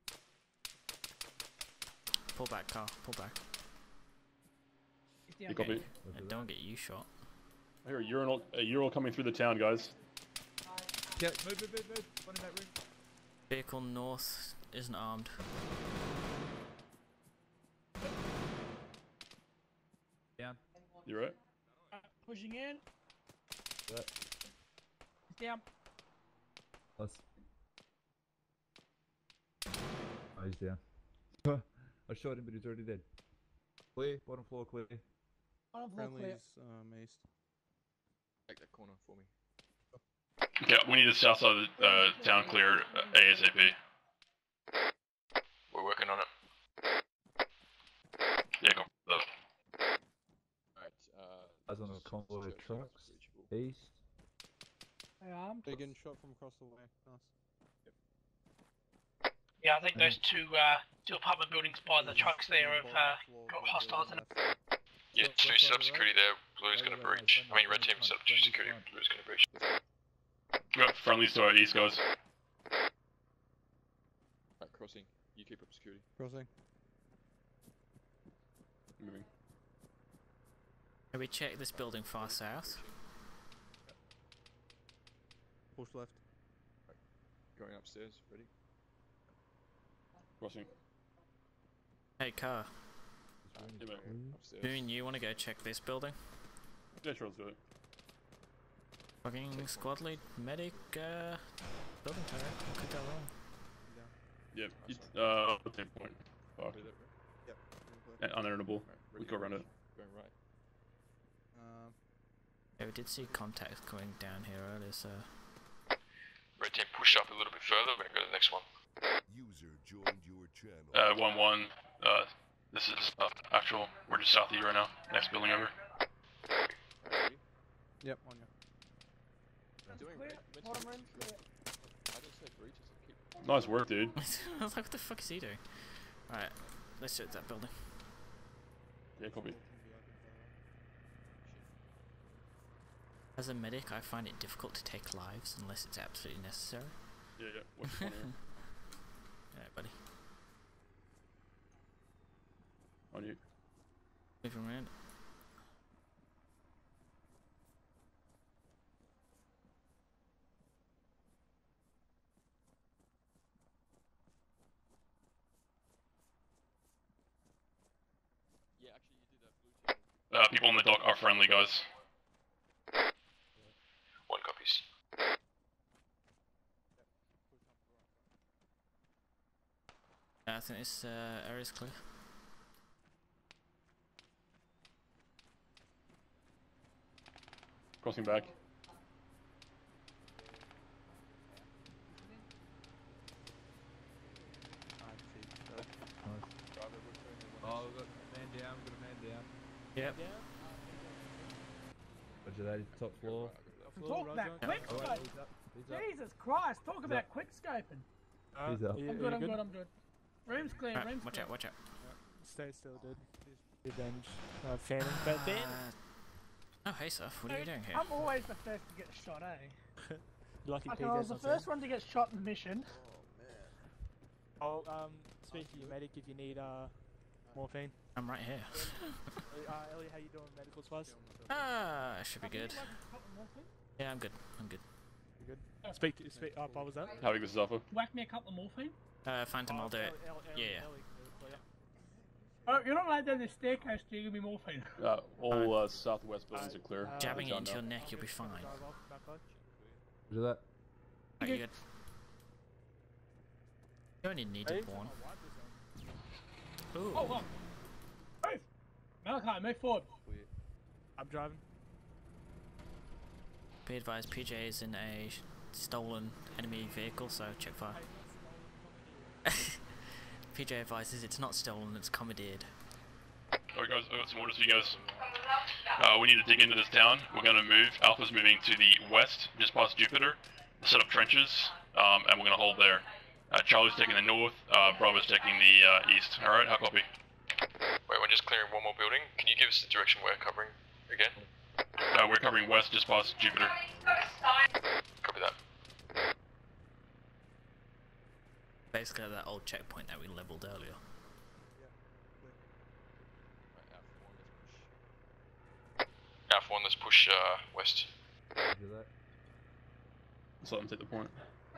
Pull back, car. Pull back. It's down You copy. there. And don't get you shot. I hear a urinal, a urinal coming through the town, guys. Yeah, move, move, move, move. One in that room. Vehicle north isn't armed. Down. You right? Uh, pushing in. Yeah. It's down. Let's. Oh, he's down. I shot him, but he's already dead. Clear. Bottom floor clear. Bottom floor clear. Friendly's um, east. Take that corner for me. Yeah, we need the south side of the uh, town cleared uh, ASAP. We're working on it. Yeah, go. Left. Alright, uh. Eyes on the convoy of trucks. East. Hey, armed. They're getting shot from across the way. Nice. Yeah, I think those two uh, two apartment buildings by the trucks there have uh, got hostiles in them. Yeah, two set up security there. Blue's gonna breach. I mean, red team set up two security. Blue's gonna breach. We got friendlies to our east, guys. Right, crossing. You keep up security. Crossing. Moving. Can we check this building far south? Push left. Right. Going upstairs. Ready? Crossing. Hey, car. Yeah, mate. Upstairs. Boone, you want to go check this building? Yeah, sure, let's do it. Fucking squad lead, medic, uh, building turret. What could go wrong? Yep, it, uh, what's that point? Fuck. Yep. And unearnable. Right, We go around it. Going right. Um, Yeah, we did see contact going down here earlier, so... Red team push up a little bit further. We're gonna go to the next one. User joined your channel. Uh, one one, uh, this is, uh, actual. We're just south of you right now. Next building over. Right, ready? yep, on you. Doing red. red Bottom team. rim, clear. I didn't say breaches. I keep. Nice work, dude. I was like, what the fuck is he doing? Alright, let's search that building. Yeah, copy. As a medic, I find it difficult to take lives unless it's absolutely necessary. Yeah, yeah. What's the one here? Alright, buddy. On you. Moving around. Yeah, actually, you did that blue team. Uh, people in the dock are friendly, guys. One copies. I think this uh, area's clear. Crossing back. Oh, we've got a man down, we've got a man down. Yep. Roger that, he's top floor. Talk about quick Oh, wait, scope. he's up, he's up. Jesus Christ, talk about quick scoping. Uh, He's up. you- I'm you good, I'm good? good, I'm good. Room's clear, Alright, room's watch clear. out, watch out. Stay still, dude. Revenge. Uh, fanning. But then. Uh, oh, hey, Soph, what are you doing here? I'm always the first to get shot, eh? Lucky Okay, P I was J's the not first one to get shot in the mission. I'll um speak to you, medic, if you need uh morphine. I'm right here. uh, Ellie, how you doing, medicals wise? Ah, should be Okay, good. you like a couple more, please? Yeah, I'm good. I'm good. You good? Speak to speak up. What was that? How big this is Alpha? Whack me a couple of morphine. Uh, Phantom, I'll do it. Ellie, Ellie, Yeah, Ellie, yeah. Ellie, clear. Oh, you're not allowed down the staircase to give me morphine. Uh, all uh, southwest buildings are clear. Uh, Jabbing it Down into now. your neck, you'll be fine. Drive off, back off. Roger that. Right, you good? You only needed Hey. one. Oh, Ooh. oh. Move! Malachi, move forward. I'm driving. Be advised, P J is in a stolen enemy vehicle, so check fire. P J advises it's not stolen, it's commandeered. Alright guys, I've got some orders for you guys. Uh, we need to dig into this town. We're gonna move. Alpha's moving to the west, just past Jupiter. Set up trenches, um, and we're gonna hold there. Uh, Charlie's taking the north, uh, Bravo's taking the uh, east. Alright, how copy? Wait, we're just clearing one more building. Can you give us the direction we're covering again? Uh, we're covering west, just past Jupiter. Copy that. Basically that old checkpoint that we leveled earlier. Alpha one, let's push uh, west. Roger that. Let's let them take the point.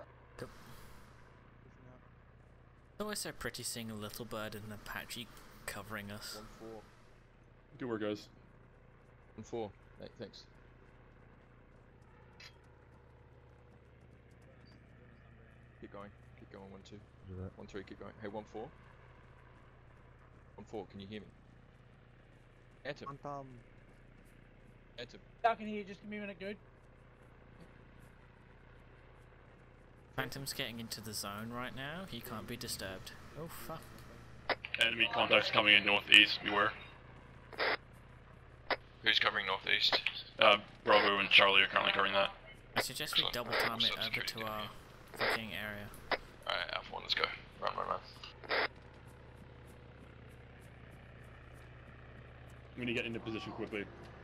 It's always so pretty seeing a little bird in the patchy covering us. One four. Good work, guys. One four. Hey, thanks. Keep going. Keep going. One two. Roger that. One three. Keep going. Hey, one four. One four. Can you hear me? Atom. Um, Atom. I can hear you, just give me a minute, dude. Phantom's getting into the zone right now, he can't be disturbed. Oh fuck. Enemy contacts coming in northeast, beware. Who's covering northeast? Uh, Bravo and Charlie are currently covering that. I suggest we double time it over to our fucking area. Alright, Alpha one, let's go. Run, run, run. We need to get into position quickly.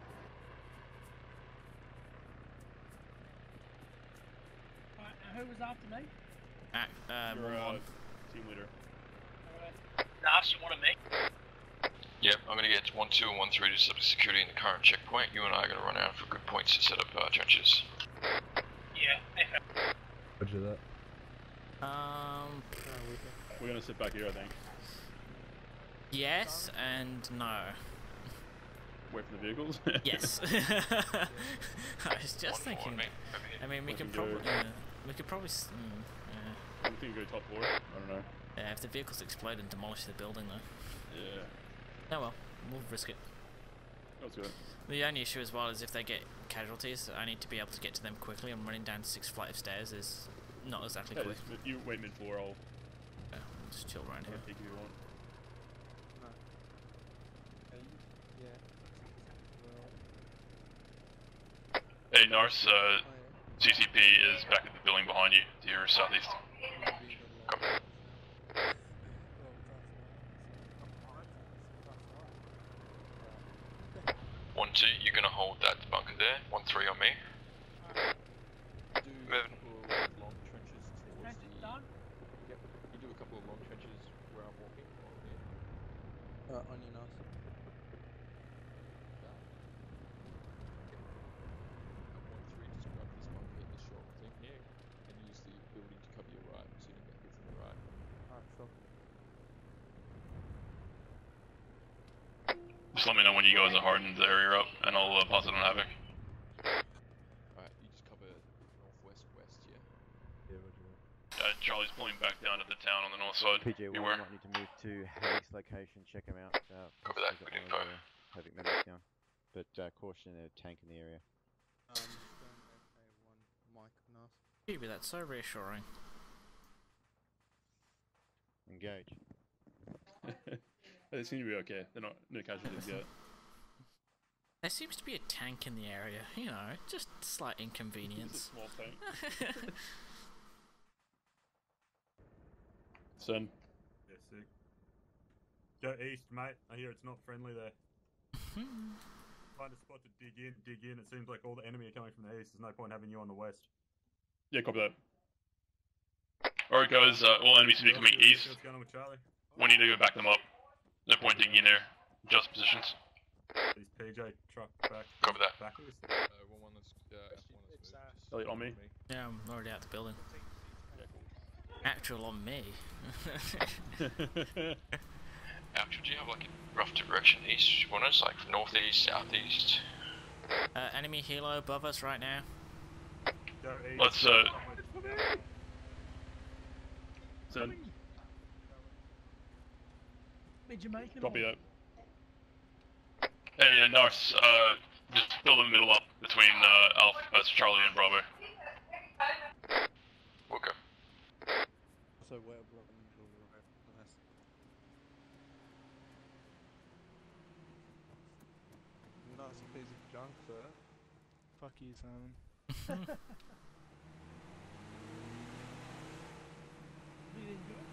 Alright, now who was after me? Ah, uh, You're, uh, one. team leader. Nas, you wanted me? Yep, I'm gonna get one two and one three to set up security in the current checkpoint. You and I are gonna run out for good points to set up uh, trenches. Yeah, okay. Roger that. Um. We're gonna sit back here, I think. Yes and no. Wait for the vehicles? Yes. I was just thinking. I mean, we We could can go- probably. Uh, we could probably. s- Mm, yeah. We think we go top floor? I don't know. Yeah, if the vehicles explode and demolish the building, though. Yeah. Oh well, we'll risk it. Let's go. The only issue as well is if they get casualties, I need to be able to get to them quickly, and running down six flight of stairs is not exactly Yeah, quick. just, you wait mid floor, I'll Yeah, we'll just chill around here. take you if you want. Hey, Nars, uh, C C P is back at the building behind you, to your southeast. One two, you're gonna hold that bunker there. One three on me. Moving. Long trenches towards the... Yep, you do a couple of long trenches where I'm walking. Uh, on your nose. One three, just grab this bunker, this short thing here, and use the building to cover your right, so you don't get hit from the right. Alright, sure. Just let me know when you guys are hardened the area up, and I'll uh, pass it on Havoc. Alright, you just cover northwest west, yeah? Yeah, roger that. Uh, Charlie's pulling back down to the town on the north side. P J one Beware. might need to move to Havoc's location, check him out. Uh, Copy that, possibly good got one info. of the Havoc members down. But uh, caution, a tank in the area. Um, stone A one, Mike, Nas. Phoebe, that's so reassuring. Engage. They seem to be okay. They're not no casualties yet. There seems to be a tank in the area, you know, just slight It's a inconvenience. small tank. Son. Yeah, sick. Go east, mate. I hear it's not friendly there. Find a spot to dig in, dig in. It seems like all the enemy are coming from the east. There's no point having you on the west. Yeah, copy that. Alright guys, uh, all enemies seem to be coming east. What's going on with Charlie? We need to go back them up. No point digging in there. Just positions. These P J truck back. Cover that. Backwards. Uh, one one that's, uh, F one that's moved. Elliot, on me. Yeah, I'm already out the building. Actual on me. Actually, do you have like a rough direction east? You want us like northeast, southeast? Uh, enemy helo above us right now. Go east. Let's, uh... Son, Mid Jamaican. copy that. Hey, uh, Nars, uh, just fill the middle up between, uh, Alpha, that's Charlie and Bravo. Okay. So we're blocking the middle of the road. Nice. Nice piece of junk, sir. Fuck you, Simon. You didn't do it?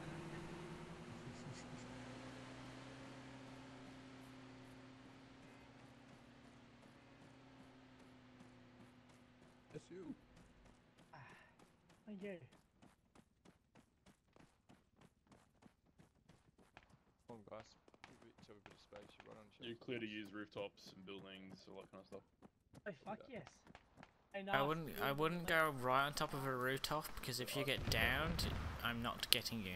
That's you. Thank you. Come on, guys. Give each other a bit of space. You run on each You're other's clear to doors. use rooftops and buildings, all that kind of stuff. Oh fuck yes. Hey, I Nas, wouldn't. you I want wouldn't to- go right on top of a rooftop because if you get downed, I'm not getting you.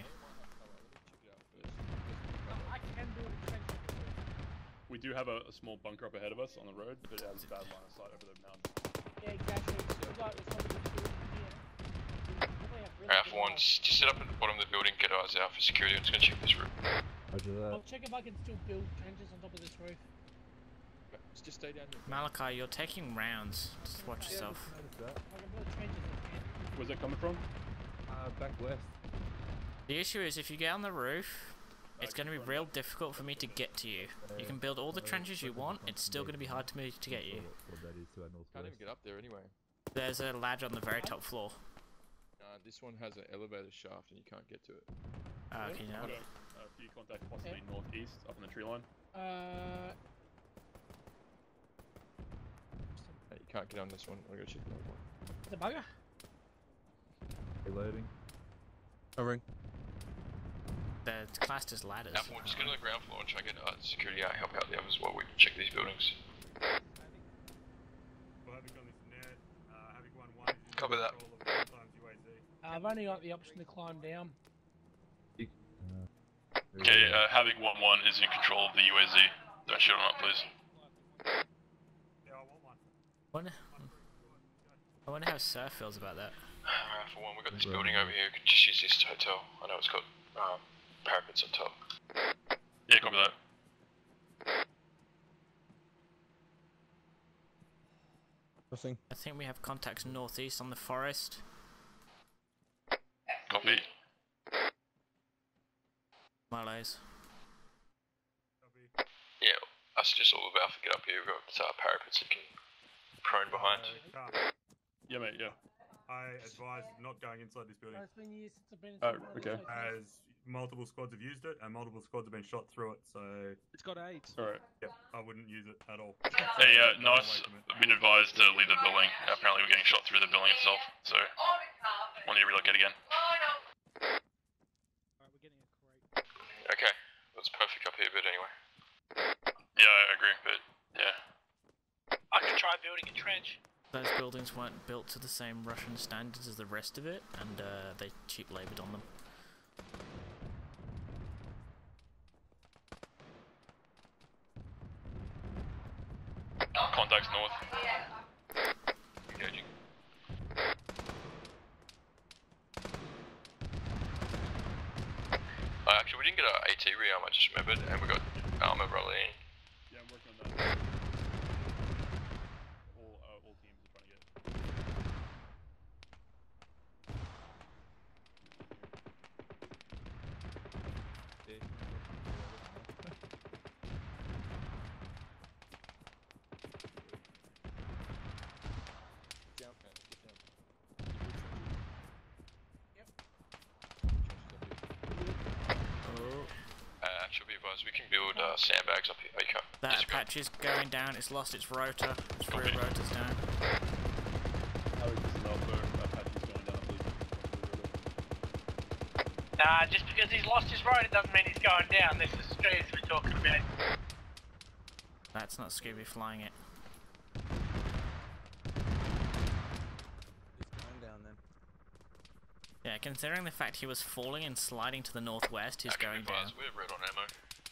I can build a trench. We do have a, a small bunker up ahead of us on the road, but it has a bad line of sight over the mountain. Yeah, exactly. We got it's something to do in here. We probably have really Alpha good one, eyes. just sit up at the bottom of the building, get eyes out for security. I'm just gonna check this room. Roger that. I'll check if I can still build trenches on top of this roof. Just stay down here. Malachi, you're taking rounds. Just watch yourself. Notice that. I can build trenches I can. Where's that coming from? Uh, back west. The issue is if you get on the roof, it's going to be real difficult for me to get to you. You can build all the trenches you want, it's still going to be hard to me to get you. What that is to our Can't northwest. even get up there anyway. There's a ladder on the very top floor. No, Uh, this one has an elevator shaft and you can't get to it. Ah, okay, now. A few contact possibly northeast, up in the tree line. Uh, Hey, you can't get on this one. I gotta check the other one. the bugger. Reloading. Covering. They're classed as ladders. Alpha one, just go to the ground floor and try and get uh, security out, help out the others while we check these buildings. Copy that. Uh, I've only got the option to climb down. Okay, uh, Havoc one one is in control of the U A Z. Don't shoot him up, please. Wonder, I wonder how Surf feels about that. Alright, for one, we've got this building over here. We could just use this hotel. I know it's got um, parapets on top. Yeah, copy that. Nothing. I think we have contacts northeast on the forest. Copy. Milo's. Yeah, I suggest all of Alpha get up here. We've got uh, parapets that can prone behind. Yeah, mate, yeah. I advise not going inside this building. It's been years since I've been Oh, inside okay. one of those As places. multiple squads have used it, and multiple squads have been shot through it, so... It's got eight. Alright. Yep, I wouldn't use it at all. Hey, uh, nice. I've been advised to leave the building. Apparently we're getting shot through the building itself, so... Want you to relocate again. Okay, that's perfect up here, but anyway. Yeah, I agree, but... Yeah. I could try building a trench. Those buildings weren't built to the same Russian standards as the rest of it, and uh, they cheap laboured on them. Contacts north. Engaging. Uh, actually, we didn't get our AT rearm, I just remembered, and we got armor rolling in. Yeah, I'm working on that. All, uh, all teams are trying to get... Down, man. Get down. Oh, Uh, actually, be advised, we can build uh, sandbags up here. Oh, you can't. that Apache is going down. It's lost its rotor. Its rear rotor's down. Havoc is an Alpha. Apache's going down, please. Nah, just because he's lost his road, it doesn't mean he's going down. This is streets we're talking about. That's not Scooby flying it. He's going down then. Yeah, considering the fact he was falling and sliding to the northwest, he's Actually, going be down. advised, we're red on ammo.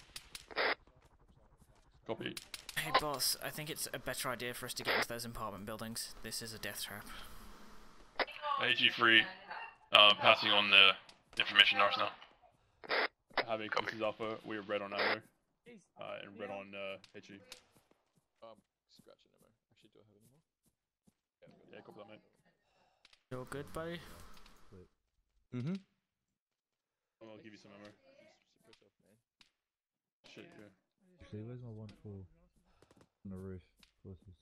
Copy. Hey boss, I think it's a better idea for us to get into those apartment buildings. This is a death trap. A G three, uh, passing on the information to us now. Havoc, Copy. this is Alpha. We're red on ammo. Uh, and red on uh, H E. Um, scratching ammo. Actually, do I have any more? Yeah, copy that, mate. You're good, buddy? Mm-hmm. I'll give you some ammo. Push off, man. Shit, yeah. See, where's my one four? On the roof. Closest.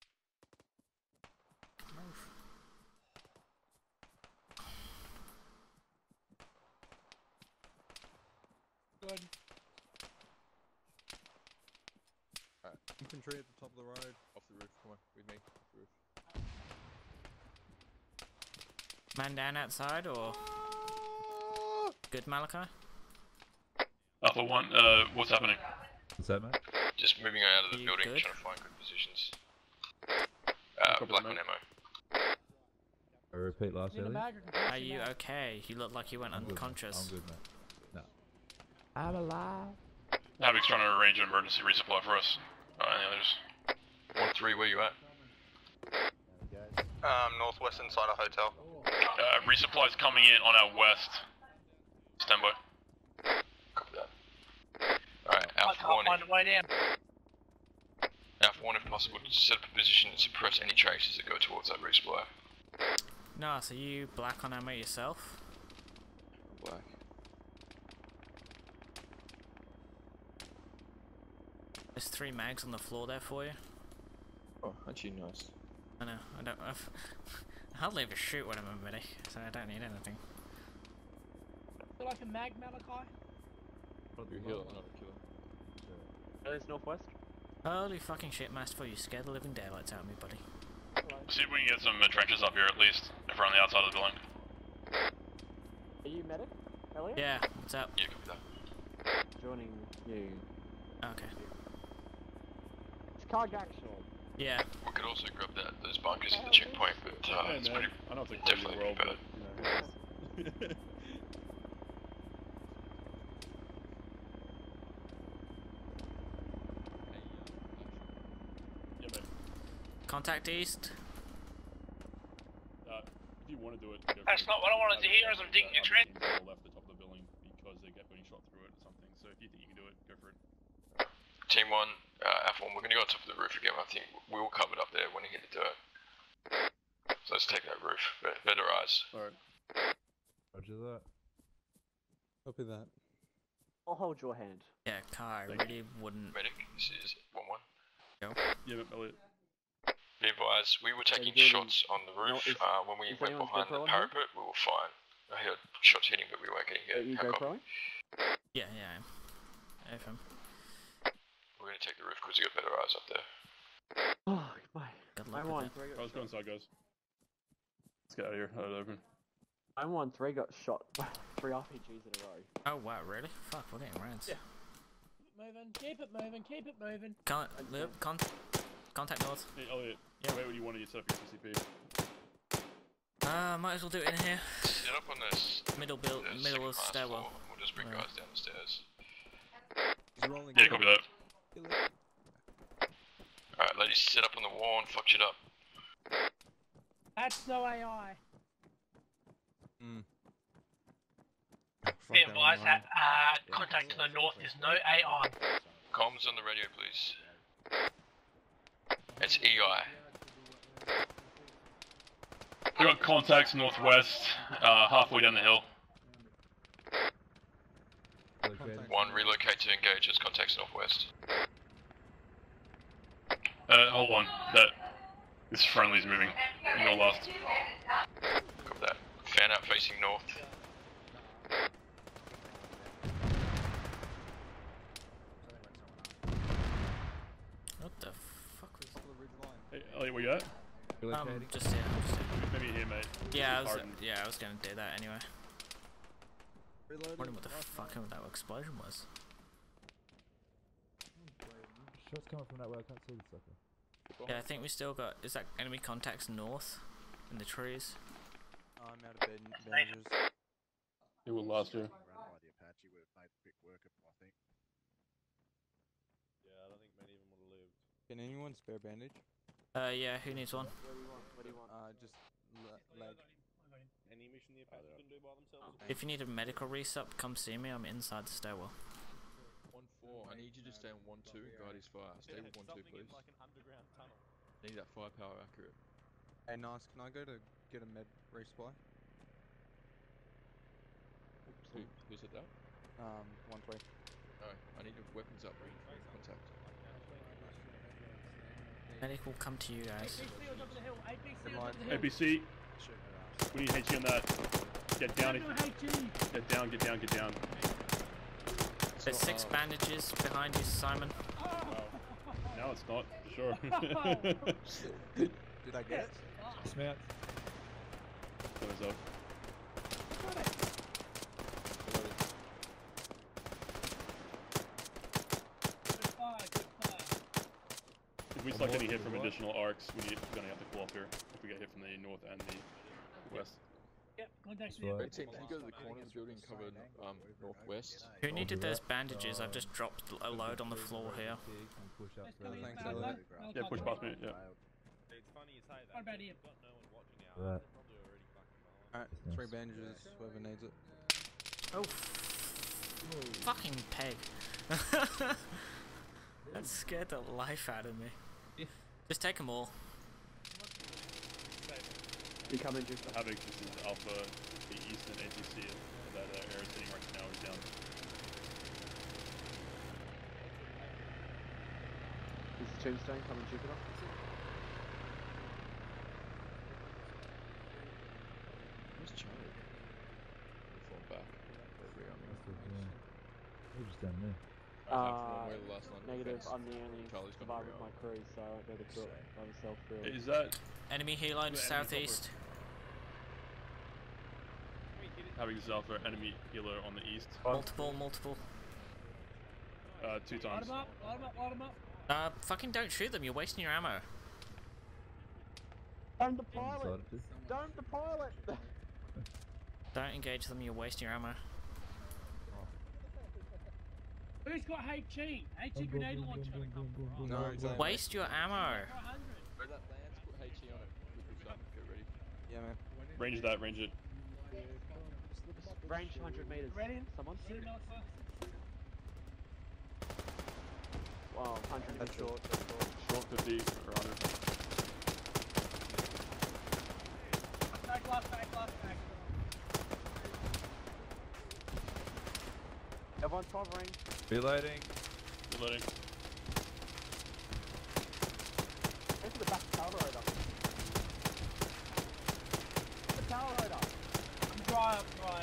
Good. Alright, Infantry at the top of the road. off the roof. Come on, with me. Off the roof. Man down outside, or...? Good, Malachi? Alpha one, uh, what's happening? What's that, mate? Just moving out of the You building, good? trying to find good positions. Uh, Copy black that, on mate. ammo. I repeat last In the earlier? bag, I can pass Are you you back. okay? You look like you went I'm good, mate. unconscious. I'm good, mate. No. I'm alive. Havoc's trying to arrange an emergency resupply for us. Uh, any others? one three, where you at? Um, northwest inside a hotel. Uh, resupply's coming in on our west. Stand by. Copy that. Alright, I Alpha can't one. find a way down. Alpha one, if possible, set up a position and suppress any traces that go towards that resupply. No, so you black on ammo yourself? Black. There's three mags on the floor there for you. Oh, actually nice. I know, I don't... I've, I'll leave a shoot when I'm a medic, so I don't need anything. Feel like a mag, Malachi? You're a healer, not a killer. There's northwest. Holy fucking shit, Masterful, you scared the living daylights out of me, buddy. See if we can get some uh, trenches up here at least, if we're on the outside of the building. Are you medic, Elliot? Yeah, what's up? Yeah, copy that. Joining you. Okay. It's cargo actual. Yeah. We could also grab that those bunkers at the checkpoint, but uh, Hey, it's man, pretty, I know it's a crazy definitely world, better. but, you know, yeah, man. Contact east. Uh, if you want to do it, go for That's it. not what I wanted to hear as I'm digging a trench. People left the top of the building because they get getting shot through it or something. So if you think you can do it, go for it. Team one, uh, Alpha one, we're going to go on top of the roof again. I think we'll cover it up there when you hit the dirt. So let's take that roof. Be better eyes. Alright. Roger that. Copy that. I'll hold your hand. Yeah, Kai, I Thank really wouldn't. Medic, this is one one. Go. Yeah, but Elliot. Be advised, we were taking you doing- shots on the roof. No, is- uh, when we is went anyone's behind the GoPro on here? parapet, we were fine. I heard shots hitting, but we weren't getting Are hit. you How copy? GoProing? Yeah, yeah, I am. F M. We're going to take the roof because we got better eyes up there. Oh, my. Good I luck won with three. I was going inside, guys. Let's get out of here. Let it open. I won three. Got shot. Three R P Gs in a row. that. Oh wow, really? Fuck, we're getting rounds. Yeah. Moving, keep it moving, keep it moving. Con loop, con contact north. Hey, Elliot. Yeah. Where would you want to set up your C C P? Uh, might as well do it in here. Set up on this. Middle build, the middle second of class stairwell. floor. We'll just bring Alright. guys down the stairs. Yeah, copy that. Alright, ladies, set up on the wall and fuck shit up. That's no A I. Mm. Be advised that uh, contact to the north is no A I. Comms on the radio, please. It's E I. We got contacts northwest, uh, halfway down the hill. One, relocate to engage as contacts northwest. Uh, hold on, that this friendly's moving. You're last. Copy that. Fan out facing north. What the fuck was Hey, Elliot, where you at? Um, just here, just here. Maybe here, mate. Yeah, I was. Hardened. Yeah, I was gonna do that anyway. Wondering what the fuck that explosion was. Shots coming from that way, I can't see the sucker. Yeah, I think we still got. Is that enemy contacts north in the trees? Oh, I'm out of bed bandages. It will last year. Around by the Apache would have made quick work of them, I think. Yeah, I don't think many of them would have lived. Can anyone spare bandage? Uh, yeah. Who needs one? What do you want? What do you want? Uh, just le- leg. Any mission the Apache couldn't do by themselves. If you need a medical resup, come see me. I'm inside the stairwell. One four. I need you to stay on one two. Guard his fire. Stay with one two, please. Like an underground tunnel. Need that firepower accurate. Hey, nice. Can I go to get a med resupply? Who, who said that? Um, one three. No, I need your weapons up. Ready for contact. Medic will come to you guys. A P C on top of the hill. A P C on top of the A hill. B C. We need H E on that. Get down. No H E. Get down, get down, get down. There's six bandages behind you, Simon. No, it's not. Sure. did, did I get it? Smart. Thumbs up. Good fire, good fire. If we select any hit from additional arcs, we need, we're gonna have to pull up here. If we get hit from the north and the west. Yep, contacts Right. Red team, can you go to the corner of the building covered um, northwest? Who needed those bandages? I've just dropped a load on the floor here. Push up Coming in, Thanks, Malcolm. Elliot. Malcolm. Yeah, push past me, yeah. It's funny you say that. What about because him? we've got no one watching out. Right. They're probably already fucking behind. Alright, three bandages. Whoever needs it. Oh, fucking peg. That scared the life out of me. Just take them all. You come in just. Havoc, this is Alpha, the eastern A T C that uh, air is sitting right now is down. This is Tombstone coming Jupiter. negative. I'm the only Charlie's gone survivor of around. my crew, so I won't be able to do it by myself, really. Is that Enemy helo southeast. having yourself an enemy healer on the east? Multiple, multiple. Uh, two Light times. them up, light them up, light them up. Uh, fucking don't shoot them. You're wasting your ammo. Don't the pilot! Don't the pilot! Don't engage them. You're wasting your ammo. Who's got H E? H E grenade launcher. No, exactly. Waste your ammo. Throw that lance, put H E on it. Quickly, Simon, get ready. Yeah, man. Range that, range it. Range one hundred meters. Ready? Someone? Alpha. Wow, one hundred That's is short, short. that's short. Short fifty or one hundred. Back, last back, last back. Everyone's covering. Reloading. Reloading. Go to the back tower rotor. The tower rotor. I'm dry, I'm dry.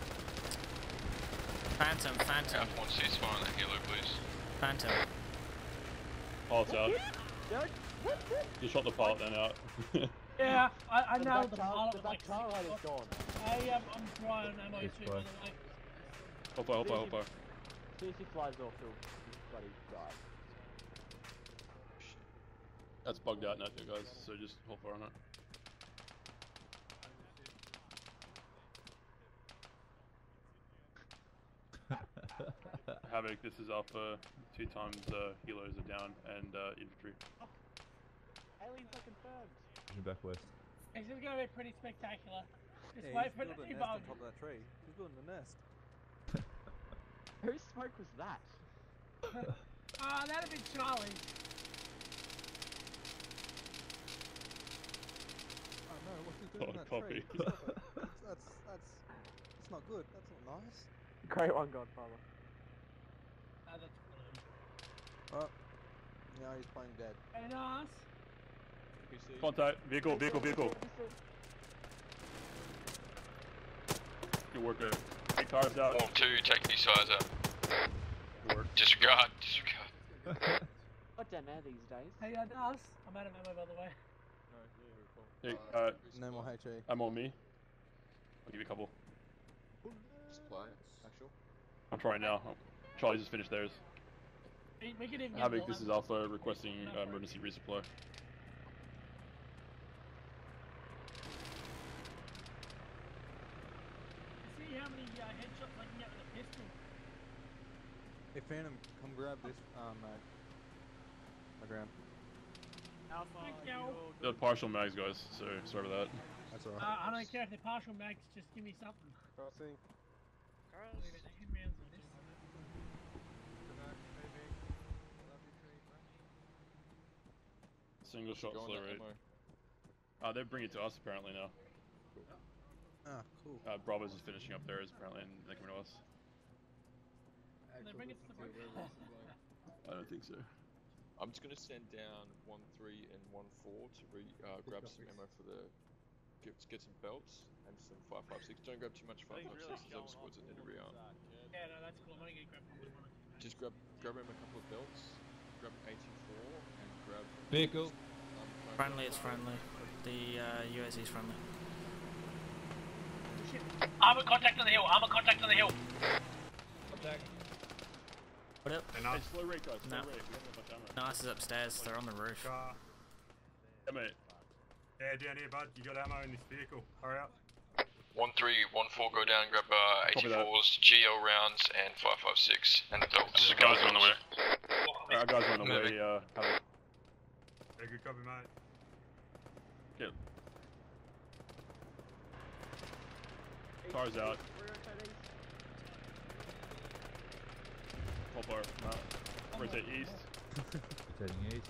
Phantom, Phantom. Alpha one ceasefire on that helo, please. Phantom. Pilot's out. Derek, You shot the pilot then out. Yeah, I, I The nailed back the tower- pilot the with back like tower six rotor's shots. gone. I, um, I'm dry on ammo Yes, too, by boy. the way. Hold fire, hold fire, hold fire. As soon as he flies off, he'll bloody die. That's bugged out now, too, guys, so just hold fire on it. Havoc, this is Alpha. Two times uh, helos are down and uh, infantry. Aliens are confirmed. Pushing back west. This is going to be pretty spectacular. Just Yeah, wait he's for it to building a nest on debug. top of that tree. He's building a nest. Whose smoke was that? Ah, that'd be Charlie. Oh no, what's he doing in that Copy. tree? Stop it. That's, that's, that's, that's not good. That's not nice. Great one, Godfather. Ah, that's brilliant. Oh, now he's playing dead. Very nice. P C. Contact. Vehicle, vehicle, vehicle. Good work, uh, eight cars out. Form two, take these sides out. Good work. Disregard, disregard. What damn air these days? Hey, uh, nice. I'm out of ammo, by the way. No, yeah, recall. Hey, Uh, uh, No more H E. I'm on me. I'll give you a couple. Supply, actual. I'm trying now. Charlie just finished theirs. We, we can even get Havoc, more this is ammo. Alpha requesting uh, emergency resupply. See how many uh, headshots I can get with a pistol. Hey Phantom, come grab this um mag. My ground. Alpha, Thank you. They're partial mags, guys, so sorry about that. That's alright. Uh, I don't care if they're partial mags, just give me something. Crossing. Carlos. Wait a minute, ten rounds of this. Single shot Go on slow that rate. ammo. Uh, they bring it to us apparently now. Ah, cool. Uh, Bravo's is finishing up theirs apparently, and they're coming to us. Can they bring it to the group? I don't think so. I'm just gonna send down one three and one four to re uh, grab some ammo for the get, get some belts and some five five six. Don't grab too much five five six. There's other squads that need to rearm. Yeah, no, that's cool. I'm gonna get grab one with one. Just grab grab him a couple of belts, grab an eighty-four, and grab Vehicle. Um, no, Friendly, it's friendly. The uh, U S E's friendly. Armor contact on the hill, armor contact on the hill. Contact. What up? Hey, slow rate, guys. Slow No. rate. We don't have much ammo. Nice is upstairs. They're on the roof. Car. Yeah, mate. Yeah, down here, bud. You got ammo in this vehicle. Hurry up. One three, one four, go down, grab uh, Copy that. eighty-fours, G L rounds, and five five six, and the belts. The guys are on the way. Our guys are on the Moving. way. Uh, Havoc. Yeah, good copy, mate. Get. Cars out. Full bar. No. Rotate east. Rotating east.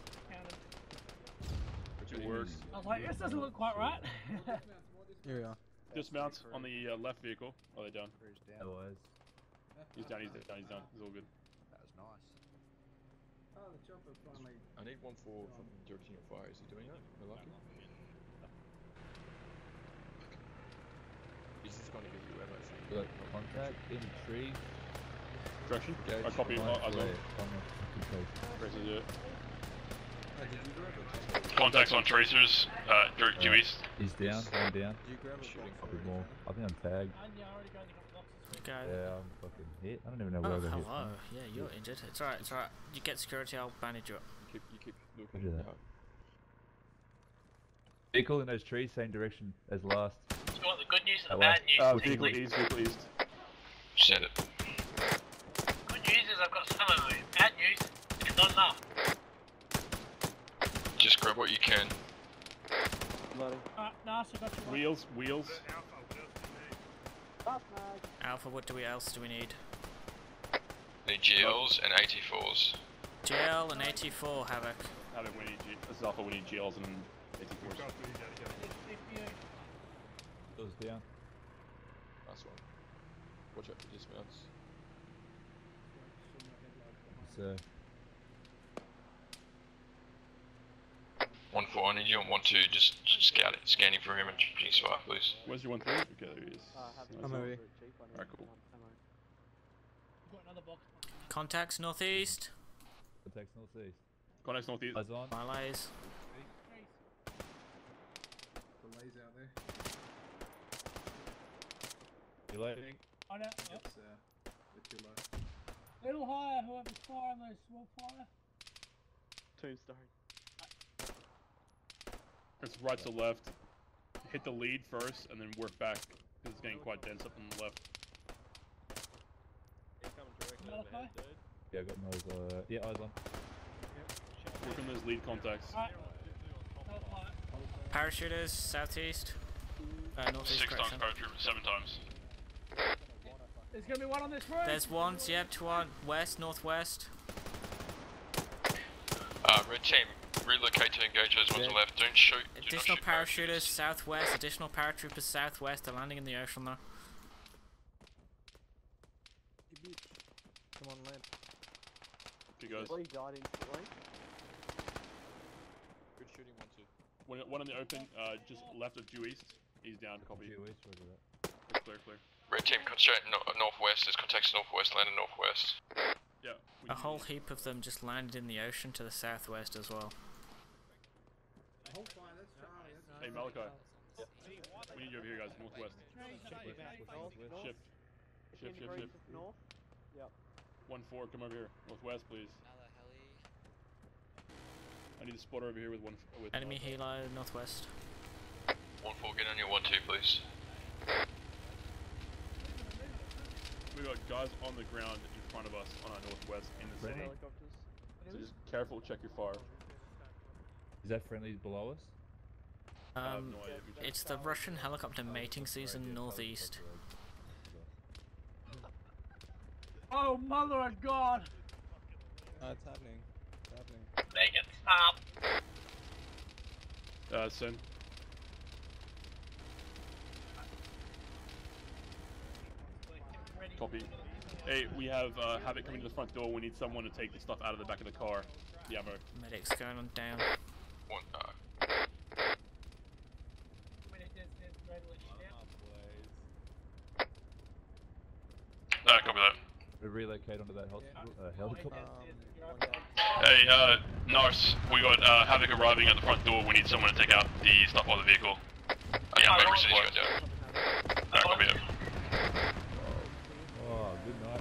Good work. I was like, this doesn't look quite right. Here we are. Dismount on the uh, left vehicle. Oh, they're down. Otherwise. He's down, he's down, he's down. He's all good. That was nice. Oh, the chopper finally. I need one four from directing your fire. Is he doing that? Am I lucky? He's just going to get you ammo. So you Got contact in tree. Direction? Gauge I copy. line Oh, I got flare on the occupation. Yeah. Contacts on tracers, uh, due, due Alright. east. He's down, one down. Do you grab a Shooting box Good already, more. Phantom? I think I'm tagged. Go. Yeah, I'm fucking hit. I don't even know where Oh, I got hit hello. from. Yeah, you're injured. It's alright, it's alright. You get security, I'll bandage you up. You keep, you keep Roger looking. that. No. Vehicle in those trees, same direction as last. So you want the good news and the That way. bad news? Uh, team vehicle lead? east, vehicle east. Send it. Good news is I've got some ammo. Bad news, it's not enough. Just grab what you can. Loading. Uh, nice, I got you. Wheels, wheels. Stop, mag. Alpha, what do we else do we need? Need G Ls and eighty-fours. G L and eighty-four, Havoc. Have it, we need G. This is Alpha, we need G Ls and eighty-fours. Goes down. Nice one. Watch out for dismounts. So, One four, I need you on one two, just scout it, scanning for him and checking S O R, please. Where's your one three? Okay, there he is. I'm over here. Alright, cool. Got another box. Contacts northeast. contacts northeast. Contacts northeast. Eyes on. Malays. Delays out there. You loading? I know. It's uh, with your low. Little higher, whoever's firing those small fire. Tombstone. It's right to left. Hit the lead first, and then work back, because it's getting quite dense up on the left. Malachi? Yeah, I got those. Uh, yeah, eyes on. Work on those lead contacts. Alright. Parachuters, southeast. Uh, northeast, Six times correction. paratrooper, seven times. There's gonna be one on this road. There's one, yep, to one. West, northwest. Uh, red team, relocate to engage those ones on the left. Don't shoot. Do not Additional shoot parachuters, southwest. Additional paratroopers, southwest. They're landing in the ocean now. Come on, land. You guys. Three died instantly. Good shooting, one two. One, one in the open, uh, just left of due east. He's down. Copy. Due east, roger that. Clear, clear. Red team, concentrate no northwest. There's contacts northwest, land in northwest. Yeah. A whole heap of them just landed in the ocean to the southwest as well. Hold fire, that's Charlie. That's Hey, Malachi. We need you over here, guys. Northwest. Shift. Shift, shift, shift. North. Yep. One four, come over here. Northwest, please. I need a spotter over here with one. With Enemy uh, helo, northwest. One four, get on your one two, please. We got guys on the ground in front of us on our northwest in the city. So just careful, check your fire. Is that friendly below us? I have Um, no idea. We it's the Russian helicopter mating season northeast. Oh, mother of God! Oh, it's happening. It's happening. Make it stop. Uh, send. Copy. Hey, we have uh, Havoc coming to the front door. We need someone to take the stuff out of the back of the car. The ammo. Medics going on down. One, uh, Uh, copy that. We relocate onto that hospital, uh, helicopter. Hey, uh, Norse, we got uh, Havoc arriving at the front door. We need someone to take out the stuff out of the vehicle. yeah, I'm I'm over going supplies. down. Alright, copy that. Oh, good night.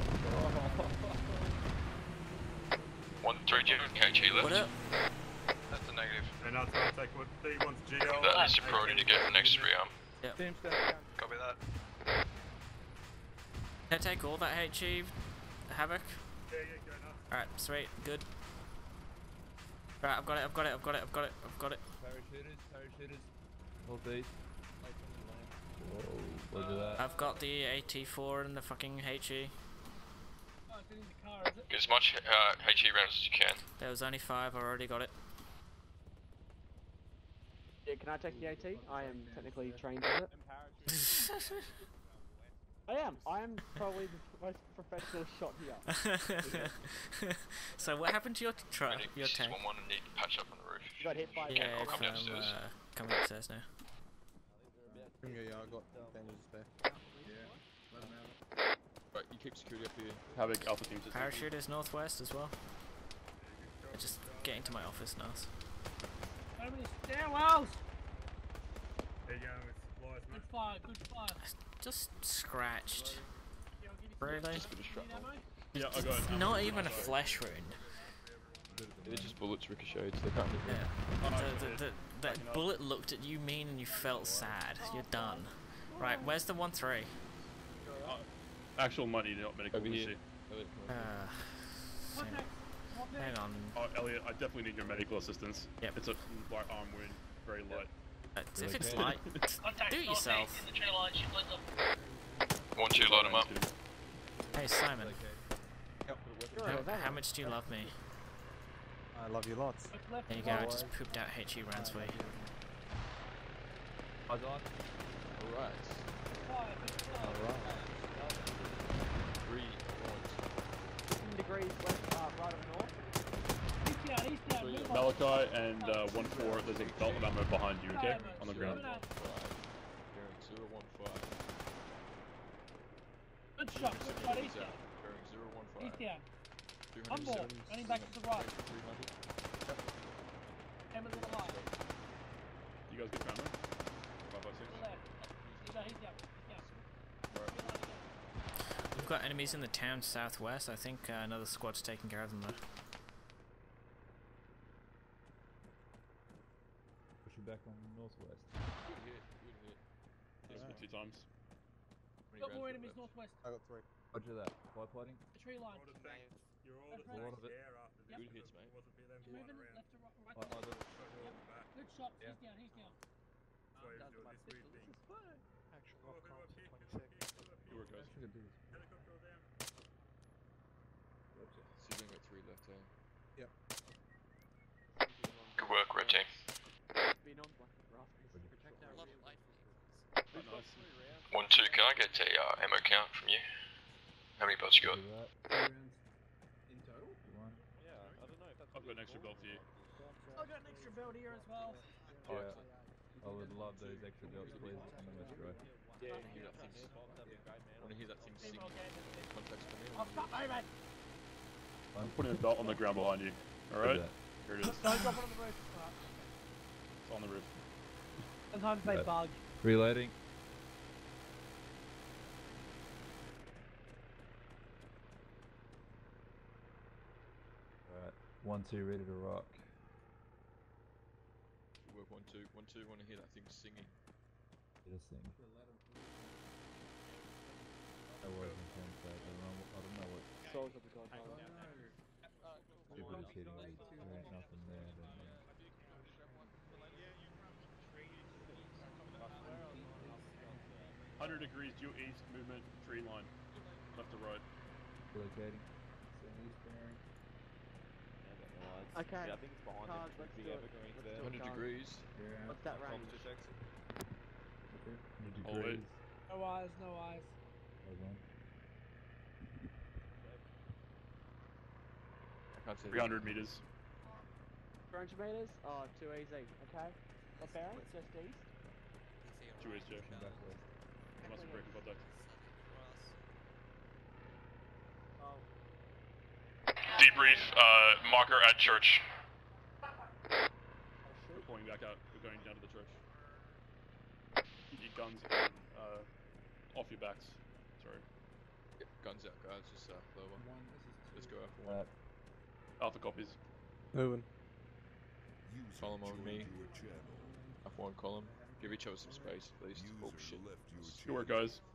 One three two, K G left. What up? That's a negative. And that's gonna take what D one's G L. That is your priority to get the next rearm. Yep. Copy that. Can I take all that H E, Havoc? Yeah, yeah, go nuts. Alright, sweet, good. Right, I've got it, I've got it, I've got it, I've got it, I've got it. Parachuters, parachuters. Northeast. Whoa, look at that. I've got the eighty-four and the fucking H E. Oh, it's in the car, is it? Get as much uh, H E rounds as you can. There was only five, I already got it. Yeah, can I take the AT? I am technically trained with it. I am. I am probably the most professional shot here. So what happened to your truck, Medic, your this is tank? one one and need to patch up on the roof. You got hit by Yeah, I'll come from, downstairs. uh, coming upstairs now. Yeah, yeah, I got bandages there. Yeah, let him out. Right, you keep security up here. Havoc, Alpha Team System. Parachuters northwest as well. Just get into my office, Nas. How many stairwells? There you go with supplies, mate. Good fire, good fire. Just scratched. Really? Just a bit of shrapnel. Yeah, I got it. Not even a flesh wound. They're just bullets ricocheted, so they can't hit me. Yeah. The, the, the, that bullet looked at you mean and you felt sad. You're done. Right, where's the one three? Uh, actual money, not medical. Over here. Uh, hang on. Oh, Elliot, I definitely need your medical assistance. Yep. It's a light arm wound, very light. Uh, if it's light, do it yourself. One, two, load him up. Hey, Simon. Yep. How, how much do you love me? I love you lots. There you go, I just pooped out H E rounds for you. Eyes on. Alright. Alright. Three ten degrees west, uh, right of north. He's down, he's down. Move on. Malachi and uh, one four, there's a belt of ammo behind you, okay? On the ground. Bearing zero one five. Good shot, good shot, he's down. Bearing zero one five. He's down. On board, running back to the right. Hammer to the right. You guys get ammo? five five six. Left. He's down, he's down. He's down. We've got enemies in the town southwest. I think uh, another squad's taking care of them though. Pushing back on northwest. Good hit, good hit. Yes, right. Two times. Got more enemies northwest. I got three. Roger that. Fly plotting. The tree line. You're all That's the right. same there after this. Good hits, mate. Wasn't for them Moving flying around. left to right. right. I, I don't- Yep. Good shot, Yeah. he's down, he's down. That's why he was doing this weird thing. Actual Oh, off who comms up here? twenty Who up six. here? Who up Good here? work, guys. I should do this. Helicopter or them? Roger. Civilian got three left, eh? Yep. Good work, red team. Been on black grass. Protect our rear vehicles. Oh, nice. One, two, can I get a uh, ammo count from you? How many belts you got? Do that. Three rounds in total? One. Yeah, I don't know if that's I've got an extra belt for you. I've got an extra belt here as well. Yeah. I would love those extra belts, please. On the west drive. Yeah, you hear that thing. Wanna hear that thing sing? Contacts come in. I'll stop moving. I'm putting a belt on the ground behind you. Alright? that. Here it is. Don't drop it on the roof. Right. It's on the roof. Sometimes they Right. bug. Reloading. Alright. One, two, ready to rock. Good work, one, two. One, two, wanna hear that thing singing. Get us thing. That was intense, I don't know, I don't know what Souls of the God. people just hitting me. There ain't nothing there, I don't know. one hundred degrees due east, movement, tree line. Left to right. Locating. Okay. Yeah, I think it's behind Cars, the let's big do it. evergreen Let's there. do it, one hundred cars. degrees. Yeah. What's that range? Okay. one hundred Oh, wait. degrees. No eyes, no eyes. Hold on. I can't see three hundred meters. three hundred meters? Oh, too easy. Okay. What bearing? Just east? Two east, yeah. Pushing back west. Must be breaking contact. Oh. Debrief, uh, marker at church. We're pulling back out. We're going down to the church. Keep your guns on, uh, off your backs. Sorry. Yep, guns out, guys. Just uh, lower. Let's go Alpha one. Alright. Alpha copies. Moving. User Column over joined me. your channel. Alpha one column. Give each other some space, please. Oh User shit. left your Good work, guys.